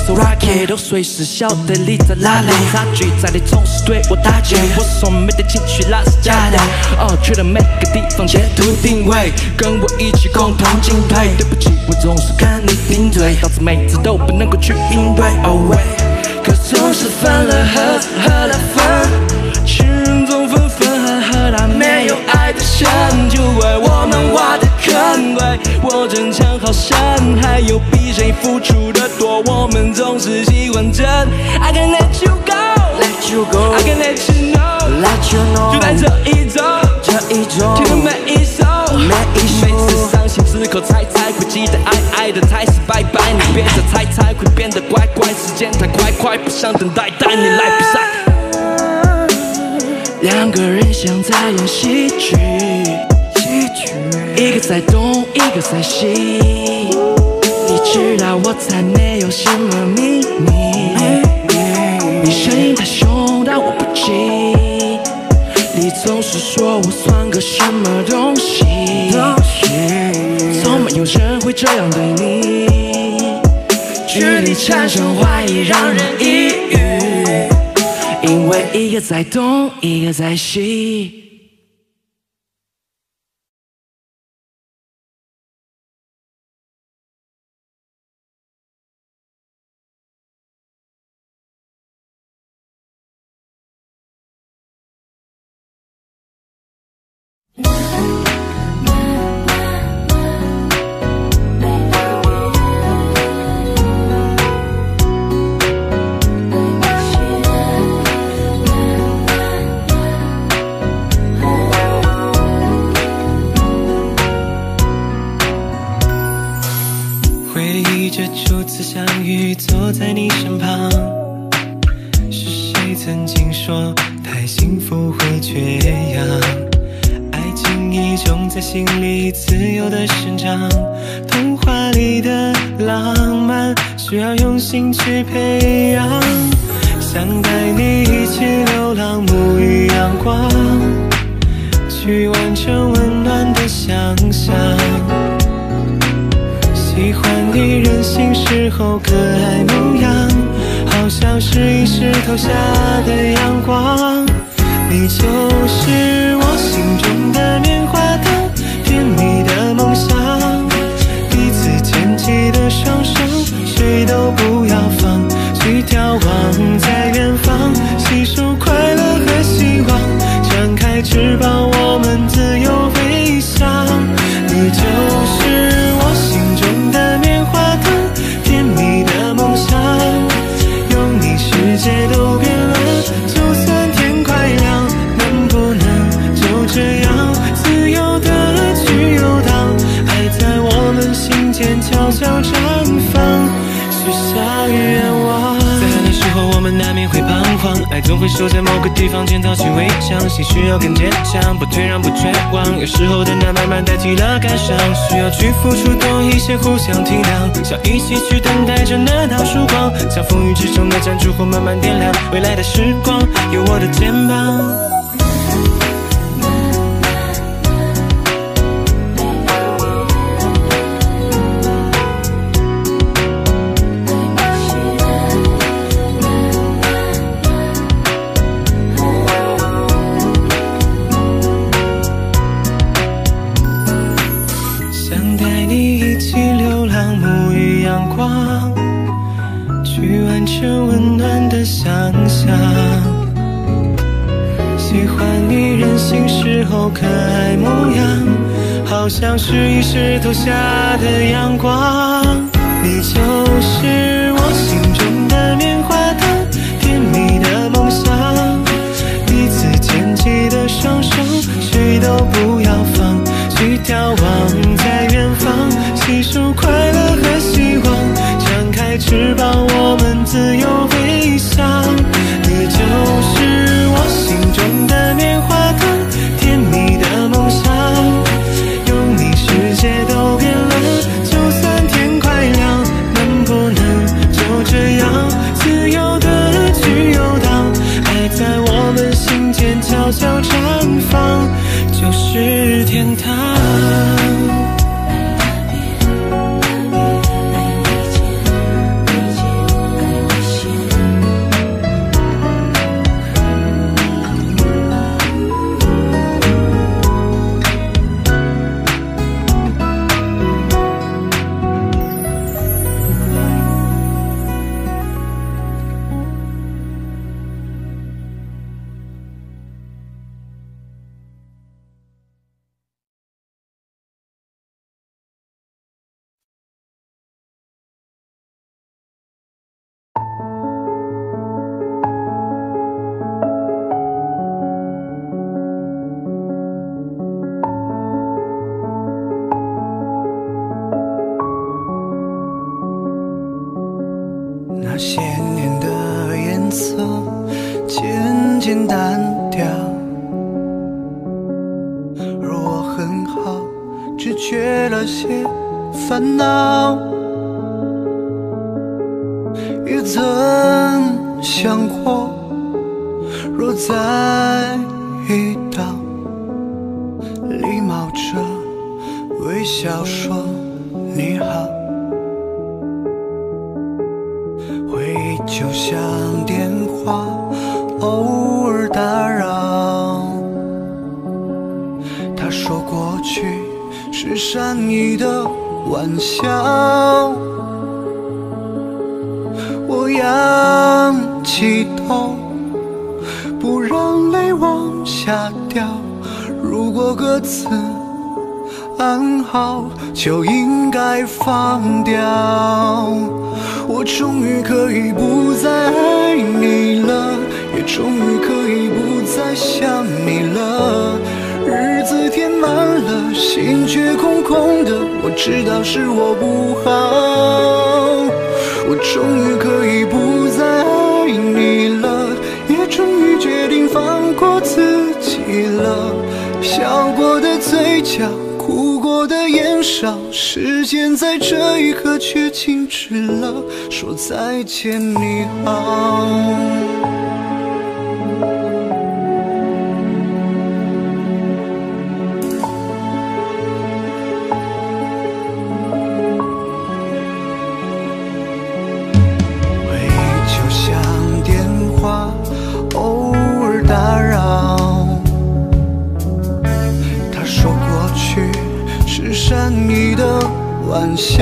也都随时晓得你在哪里。差距在你总是对我打击，我说没得情绪那是假的。去了每个地方截图定位，跟我一起共同进退。对不起，我总是跟你顶嘴，导致每次都不能够去应对。可总是分了合，合了分，情人总分分合合，那没有爱的深，就为我们挖的坑。对，我争强好胜，还有比谁付出的多，我们总是喜欢争。I can let you go, let you go, I can let you know, let you know。就在这一周，听了每一首，每次伤心之后猜会记得爱的才是拜拜。你别再猜会变得乖乖，时间太快，不想等待，带你来比赛。两个人像在演喜剧，一个在东，一个在西。你知道我才没有什么秘密，你声音太凶，但我不急。你总是说我算个什么东西，从没有人会这样对你。距离产生怀疑，让人抑郁，因为一个在东，一个在西。 回忆着初次相遇，坐在你身旁，是谁曾经说太幸福会缺氧？爱情一种在心里自由的生长，童话里的浪漫需要用心去培养。想带你一起流浪，沐浴阳光，去完成温暖的想象。喜欢你任性时候可爱模样，好像是一石头下的阳光。你就是我心中的棉花糖，甜蜜的梦想。彼此牵起的双手，谁都不要放，去眺望在远方，细数快乐和希望，张开翅膀，我们自由飞翔。你就是我心中的棉花糖，甜蜜的梦想。有你世界都变了，就算天快亮，能不能就这样自由的去游荡？爱在我们心间悄悄绽放，许下愿望。在很多时候我们难免会彷徨，爱总会守在某个地方建造起围墙，心需要更坚强，不退让不绝望。有时候等待慢慢代替了感伤，需要去付出多一些，互相体谅，想一起去等待着那道曙光，像风雨之中的盏烛火慢慢点亮，未来的时光有我的肩膀。去完成温暖的想象，喜欢你任性时候可爱模样，好像是一石头下的阳光。你就是我心中的棉花糖，甜蜜的梦想。彼此牵起的双手，谁都不要放，去眺望在远方，细数快乐和希望，张开翅膀，我们自由飞翔。你就是我心中的棉花糖，甜蜜的梦想。有你世界都变了，就算天快亮，能不能就这样自由的去游荡？爱在我们心间悄悄绽放，就是天堂。 渐单调。而我很好，只缺了些烦恼。也曾想过，若再遇到，礼貌着微笑说你好。回忆就像电话，偶尔打扰。他说过去是善意的玩笑。我仰起头，不让泪往下掉。如果歌词安好，就应该放掉。我终于可以不再爱你了，也终于可以不再想你了。日子填满了，心却空空的，我知道是我不好。我终于可以不再爱你了，也终于决定放过自己了。笑过的嘴角，哭过的眼梢，时间在这一刻却静止了，说再见你好。偶尔打扰，他说过去是善意的玩笑。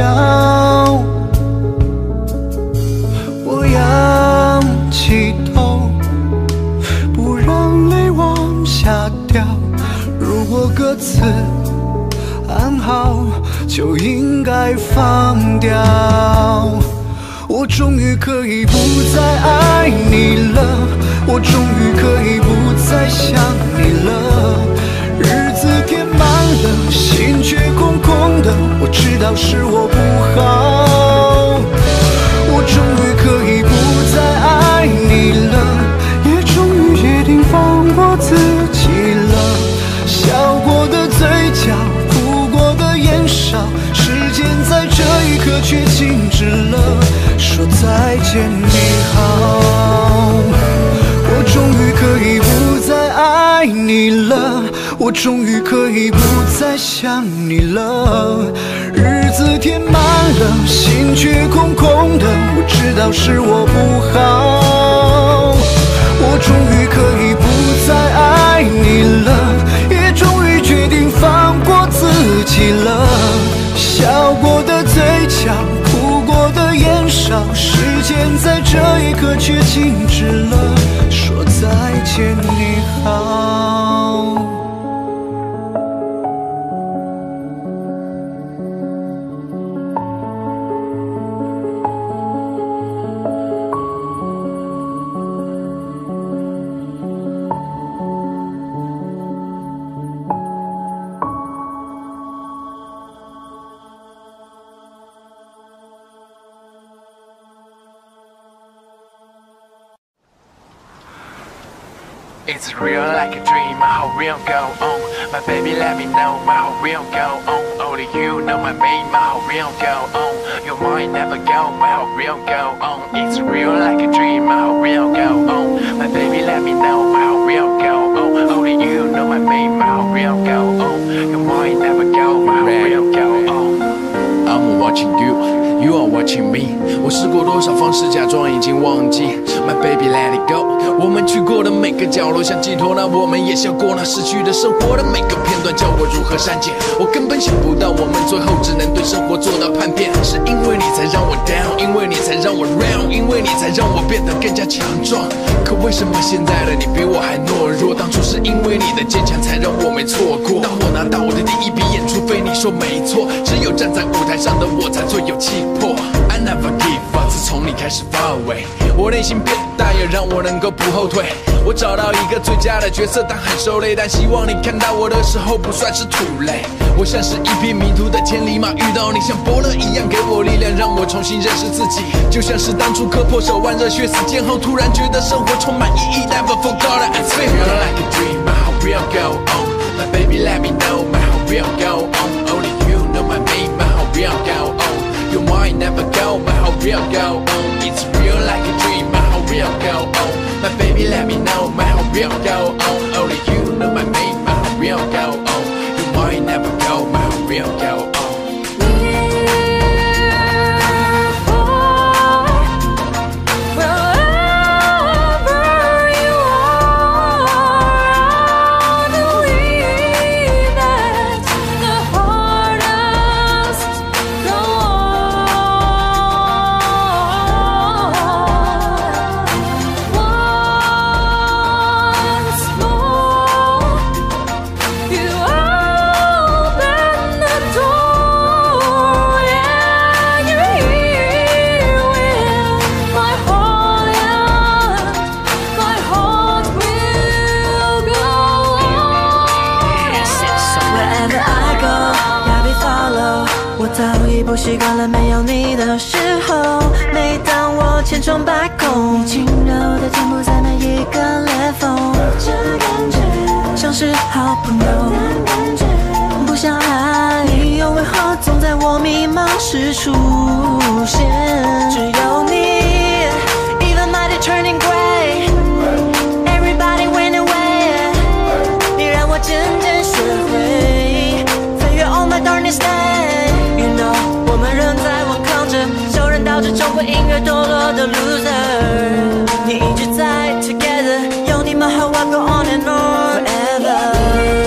我仰起头，不让泪往下掉。如果歌词安好，就应该放掉。我终于可以不再爱你了，我终于可以不再想你了。日子填满了，心却空空的，我知道是我不好。我终于可以不再爱你了，也终于决定放过自己了。笑过的嘴角，哭过的眼梢，时间在这一刻却静止了，说再见你好。我终于可以不再爱你了，我终于可以不再想你了。日子填满了，心却空空的，我知道是我不好。我终于可以不再爱你了，也终于决定放过自己了。笑过的嘴角，哭过的眼梢，时间在这一刻却静止了，说再见你好。 It's real like a dream, my whole real go on. My baby let me know, my whole real go on. Only you know my main, my whole real go on. Your mind never go, my whole real go on. It's real like a dream, my whole real go on. My baby let me know, my whole real go on. Only you know my main, my whole real go on. Your mind never go, my whole real go on. I'm watching you, you are watching me. 我试过多少方式假装已经忘记 My baby let it go。 我们去过的每个角落像寄托，那我们也笑过那逝去的生活的每个片段，叫我如何删减。我根本想不到我们最后只能对生活做到叛变，是因为你才让我 down， 因为你才让我 round， 因为你才让我变得更加强壮。可为什么现在的你比我还懦弱？当初是因为你的坚强才让我没错过。当我拿到我的第一笔演出费，你说没错，只有站在舞台上的我才最有气魄。I never give up。 自从你开始发尾，我内心变大，也让我能够不后退。我找到一个最佳的角色，但很受累，但希望你看到我的时候不算是土雷。我像是一匹迷途的千里马，遇到你像伯乐一样给我力量，让我重新认识自己。就像是当初割破手腕，热血死肩后，突然觉得生活充满意义。Never forgot it, it's feel like a dream. My heart will go on. My baby, let me know. My heart will go on. Only you know my name. My heart will go on. Your mind never go. My heart will go on. It's real like a dream. My heart will go on. My baby, let me know. My heart will go on. Only you know my name. My heart will go on. Your mind never go. My heart will go on. 不习惯了没有你的时候，每当我千疮百孔，你轻柔的填补在每一个裂缝，这感觉像是好朋友，但感觉不像爱，理由为何总在我迷茫时出现？只有你 ，Even my day turning gray, everybody went away， 你让我渐渐学会飞越 all my darkness day。You know， 我们仍在顽抗着，受人导致终归因而堕落的 loser。你一直在 together， 有你们和我 go on and on forever。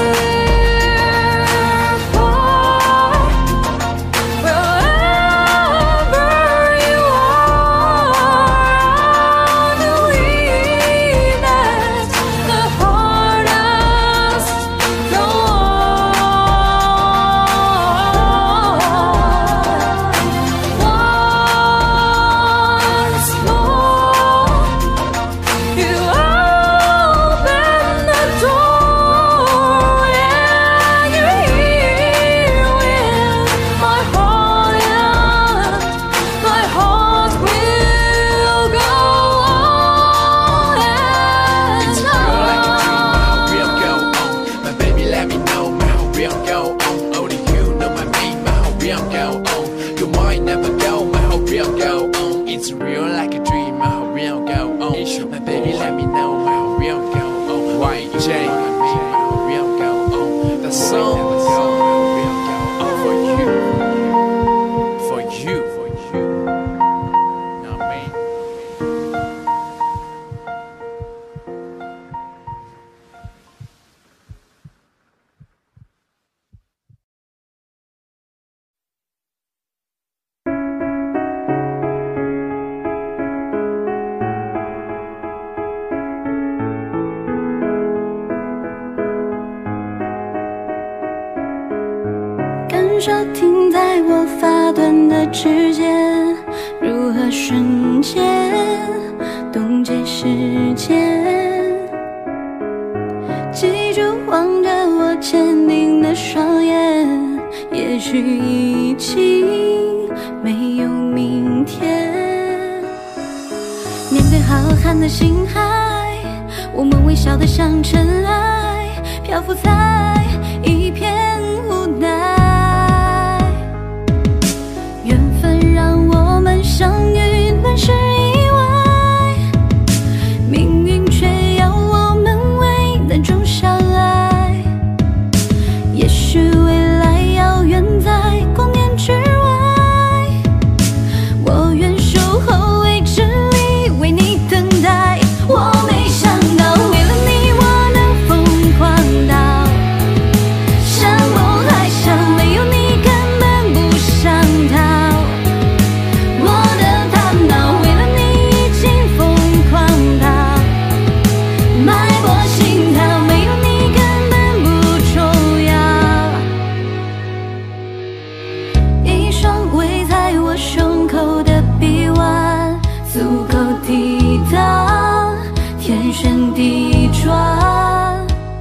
手停在我发端的指尖，如何瞬间冻结时间？记住望着我坚定的双眼，也许已经没有明天。面对浩瀚的星海，我们微笑得像尘埃，漂浮在一片无奈。相遇本是意外，命运却要我们为难中相爱。也许未来遥远在光年之外，我愿守候未知里为你等待。我没想到为了你我能疯狂到山盟海誓，没有你根本不想逃。我的天旋地转，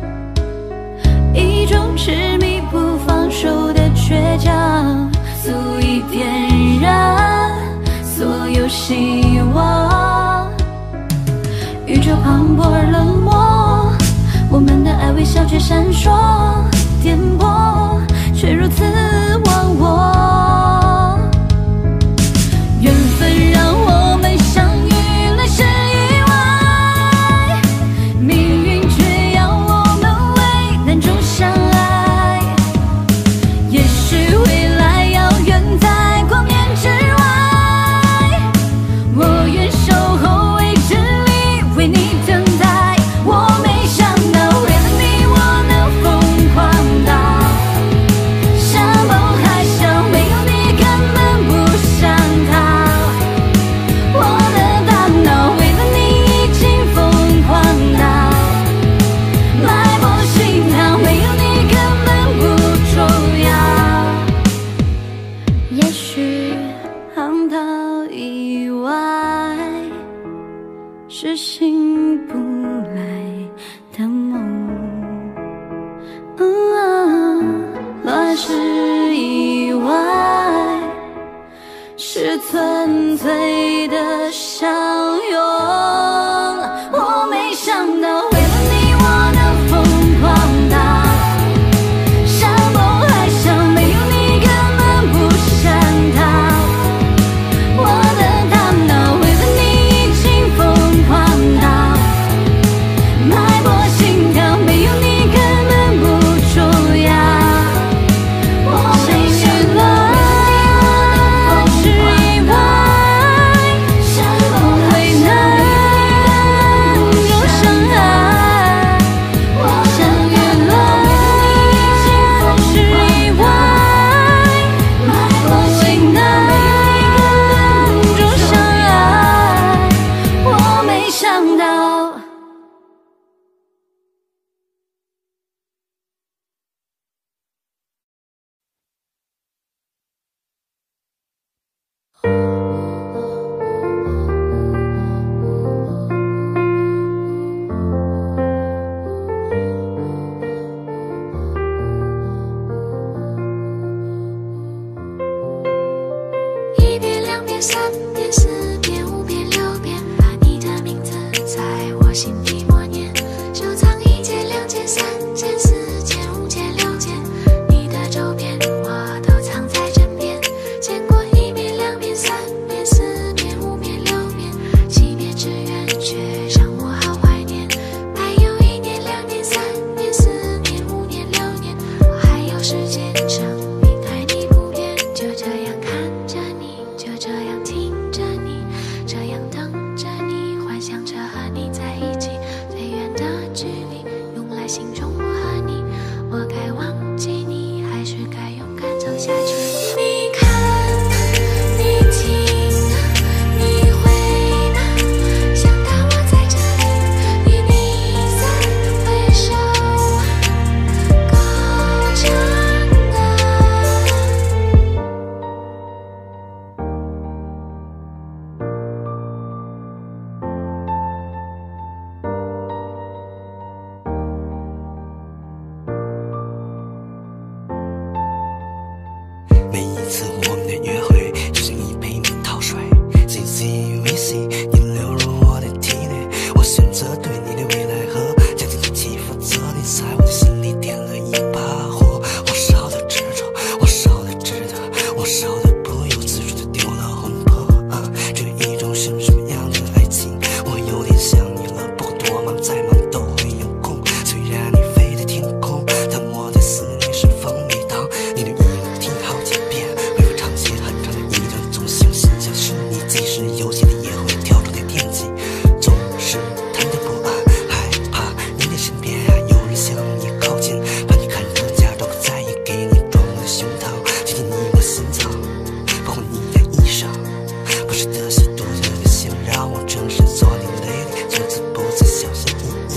一种执迷不放手的倔强，足以点燃所有希望。宇宙磅礴而冷漠，我们的爱微小却闪烁，颠簸却如此忘我。缘分让我们相遇，来世意外，命运却要我们为难中相爱。也许未来遥远在光年之外，我愿守候未知里为你等待。我没想到为了你我能疯狂到山盟海誓，没有你根本不想逃。我的大脑为了你已经疯狂到脉搏心跳，没有你根本不重要。也许航道以外是醒不来的梦，乱世以外是纯粹的相拥。我没想到为了你我能疯狂到山盟海誓，没有你根本不想逃。我的大脑为了你已经疯狂到脉搏心跳，没有你根本不重要。我没想到乱世以外山盟为难又伤害。我相遇了乱世以外脉搏心难中相爱。我没想到一遍两遍三遍四遍五遍六遍，把你的名字在我心底默念，收藏1件2件3件4件5件6件，你的周边我都藏在枕边，见过1遍2遍3遍4遍5遍6遍7遍，只愿却让我好怀念。还有1年2年3年4年5年6年，我还有时间证明爱你不变。就这样看着你，就这样听着你，这样等着你，幻想着和你在一起，最远的距离用来形容我和你。我该忘记你，还是该勇敢走下去？你看，你听，你会吗？想到我在这里，与你在挥手歌唱啊。 每一次我们的约会，就像一杯蜜桃水 ，CCVC， 你流入我的体内，我选择对你的未来和将近一起负责。你在我的心里点了一把火，我烧的执着，我烧的值得，我烧的不由自主的丢了魂魄这一种什么样的爱情？我有点想你了，不过多忙再忙都会有空。虽然你飞在天空，但我的思念是风里荡，你的语言听好几遍，回复长写很长的一段，总希望心下是你，即使有些的也会跳出来惦记，总是忐忑不安，害怕你的身边有人向你靠近，怕你看着假装不在意，给你装我的胸膛，紧紧你我心脏，包括你的衣裳，不是的是独特的想让我转身做你泪里，从此不再小心翼翼。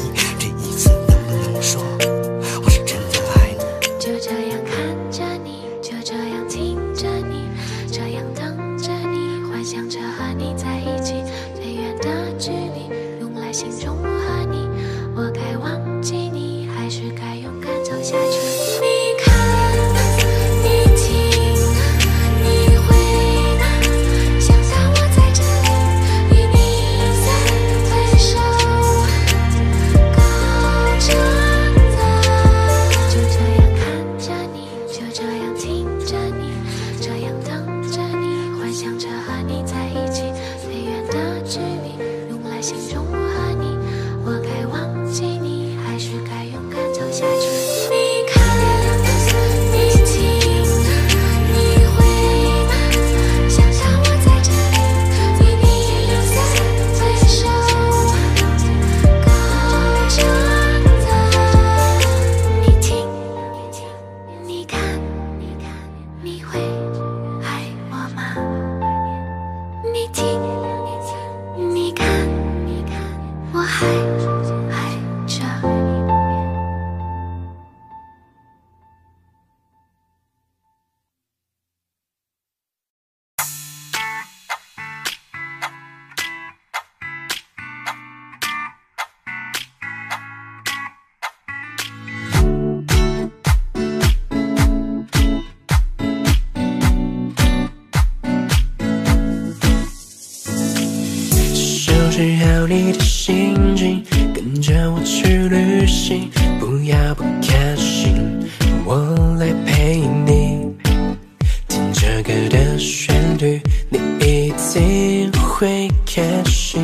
好你的心情，跟着我去旅行，不要不开心，我来陪你。听这歌的旋律，你一定会开心。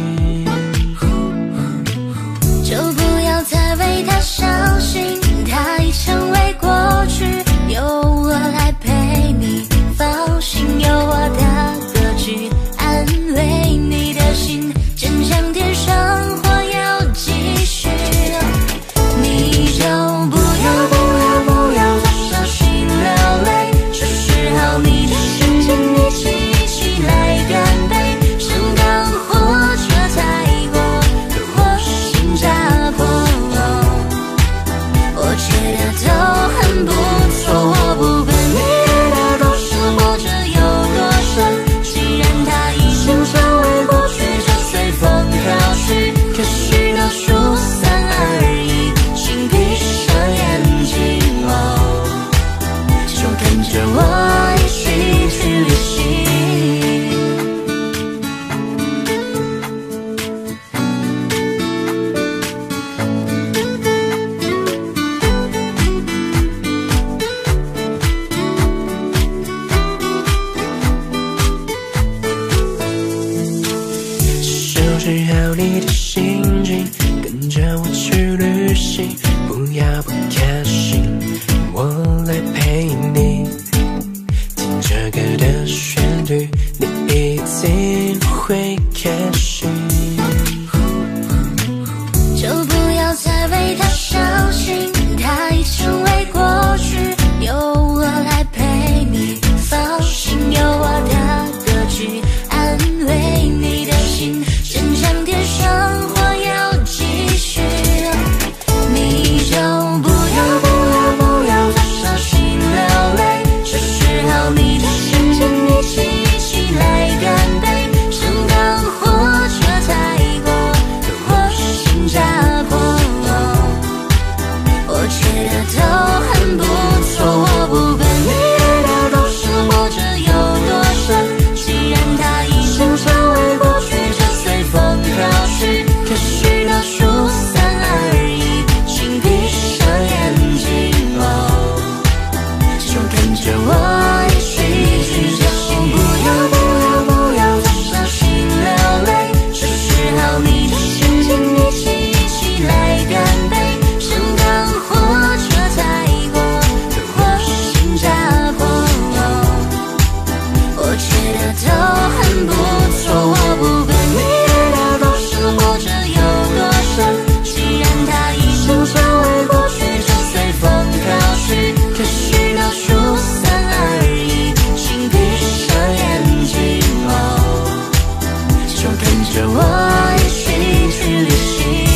就不要再为他伤心，他已成为过去，有我来陪你，放心，有我的歌曲安慰你的心，坚强点，生活要继续。你就不要再伤心流泪，是时候你的心情一起来干杯，香港火车太过我心扎破，我觉得都很不错，我不管你爱的多深或者有多深，既然它已经成为过去，就随风飘去，可许的疏散而已，请闭上眼睛就跟着我一起去旅行。 收拾好你的心情，跟着我去旅行，不要不开心，我来陪你。听这歌的旋律，你一定会开心。 就不要再为他伤心，他已成为过去，有我来陪你，放心，有我的歌曲安慰你的心，坚强点，生活要继续。你就不要再伤心流泪，是时候你的心情一起来干杯，香港火车太过我心扎破，我觉得都很不错，我不管你爱的多深或者有多深，既然它已经成为过去，就随风飘去，可许的疏散而已，请闭上眼睛就跟着我一起去旅行。不要再伤心流泪，是时候你的心情一起来干杯，香港火车太过我心扎破，我觉得都很不错，我不管你爱的多深或者有多深，既然它已经成为过去，就随风飘去，可许的疏散而已，请闭上眼睛就跟着我一起去旅行。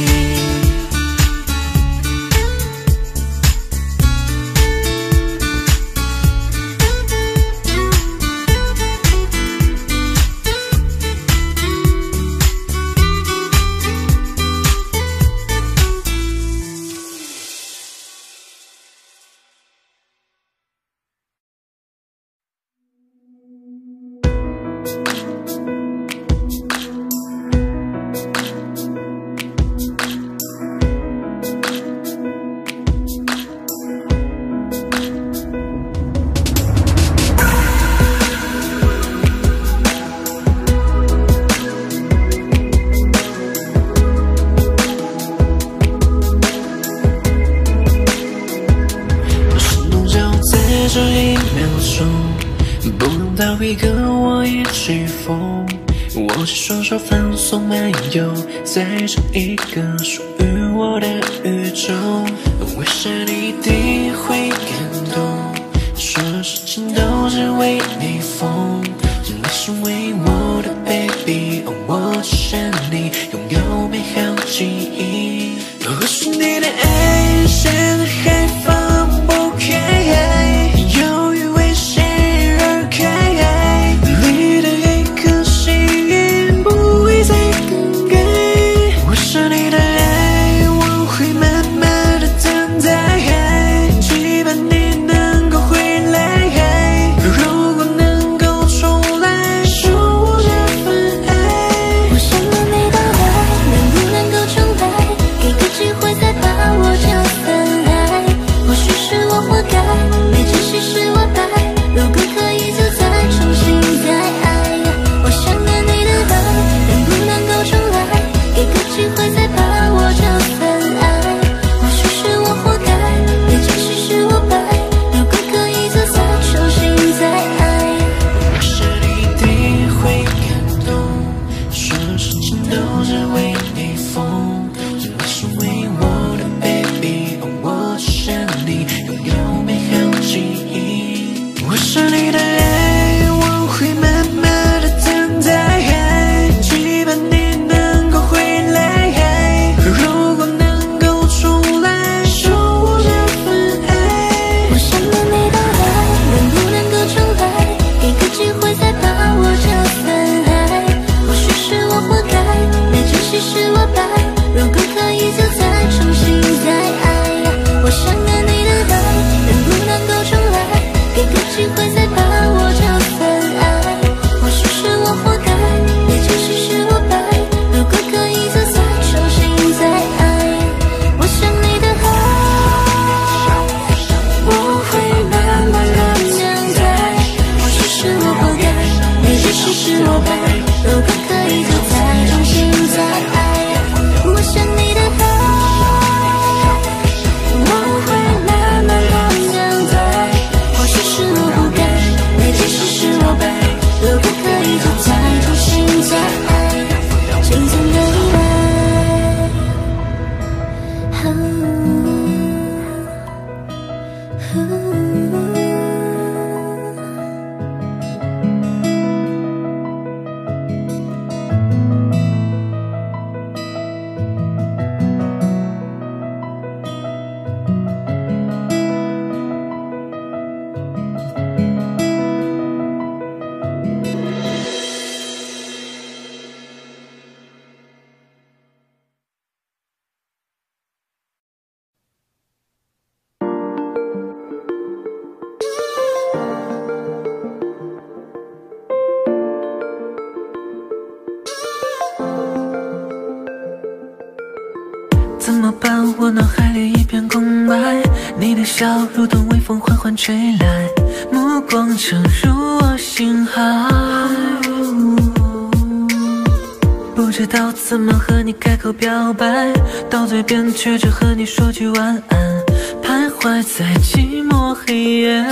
这一秒钟，不用逃避，跟我一起疯，握起双手放松漫游，在这一个属于我的宇宙。为啥你一定会感动？说事情都是为你疯，你是为我的 baby， 我只想你拥有美好记忆。或许你的爱现在还放不开，犹豫为谁而开，你的一颗心不会再更改。我是你的爱，我会慢慢的等待，期盼你能够回来。如果能够重来，收我这份爱。 我想了你的爱， 怎么办？我脑海里一片空白，你的笑如同微风缓缓吹来，目光沉入我心海。不知道怎么和你开口表白，到嘴边却只和你说句晚安，徘徊在寂寞黑夜。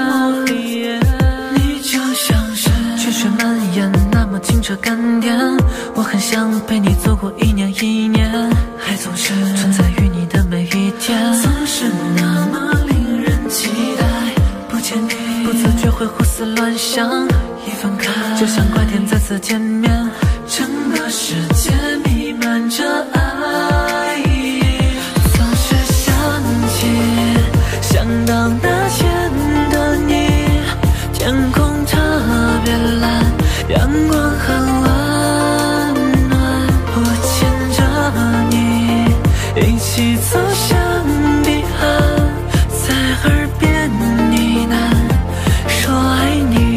你就像是泉水蔓延，那么清澈甘甜，我很想陪你走过一年一年，还总是存在于你的每一天，总是那么令人期待。不见你，不自觉会胡思乱想，一分开就像怪天再次见面，整个世界弥漫着爱意。总是想起想当那天的你，天空特别蓝，阳光很温暖，我牵着你一起走向彼岸，在耳边呢喃说爱你。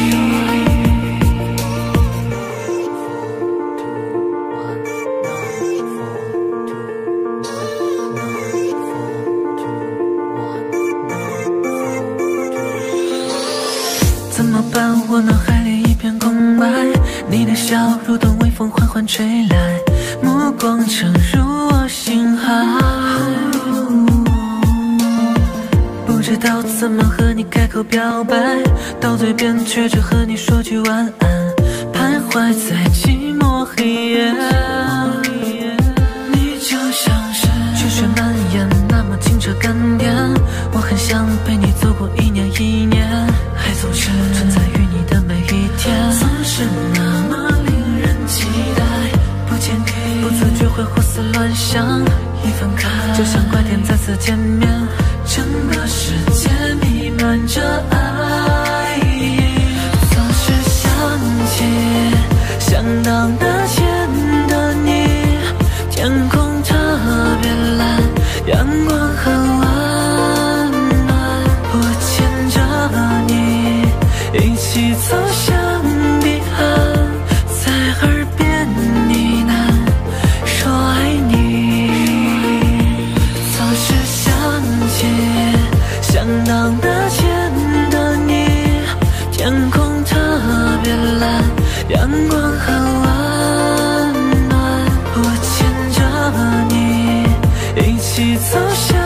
怎么办？我脑海里一片空白，你的笑如同微风缓缓吹来，目光沉入我心海。不知道怎么和你开口表白，到嘴边却只和你说句晚安，徘徊在寂寞黑夜。你就像是泉水蔓延，那么清澈甘甜，我很想陪你走过一年一年，还总是存在于你的每一天，总是那么令人期待。不见你，不自觉会胡思乱想，一分开就像怪天再次见面，整个世界弥漫着爱意。总是想起想当那天的你，天空特别蓝，阳光很温暖，我牵着你一起走向彼岸，在耳边呢喃说爱你。总是想起想当那天的你，天空特别蓝，阳光很温暖，我牵着你一起走向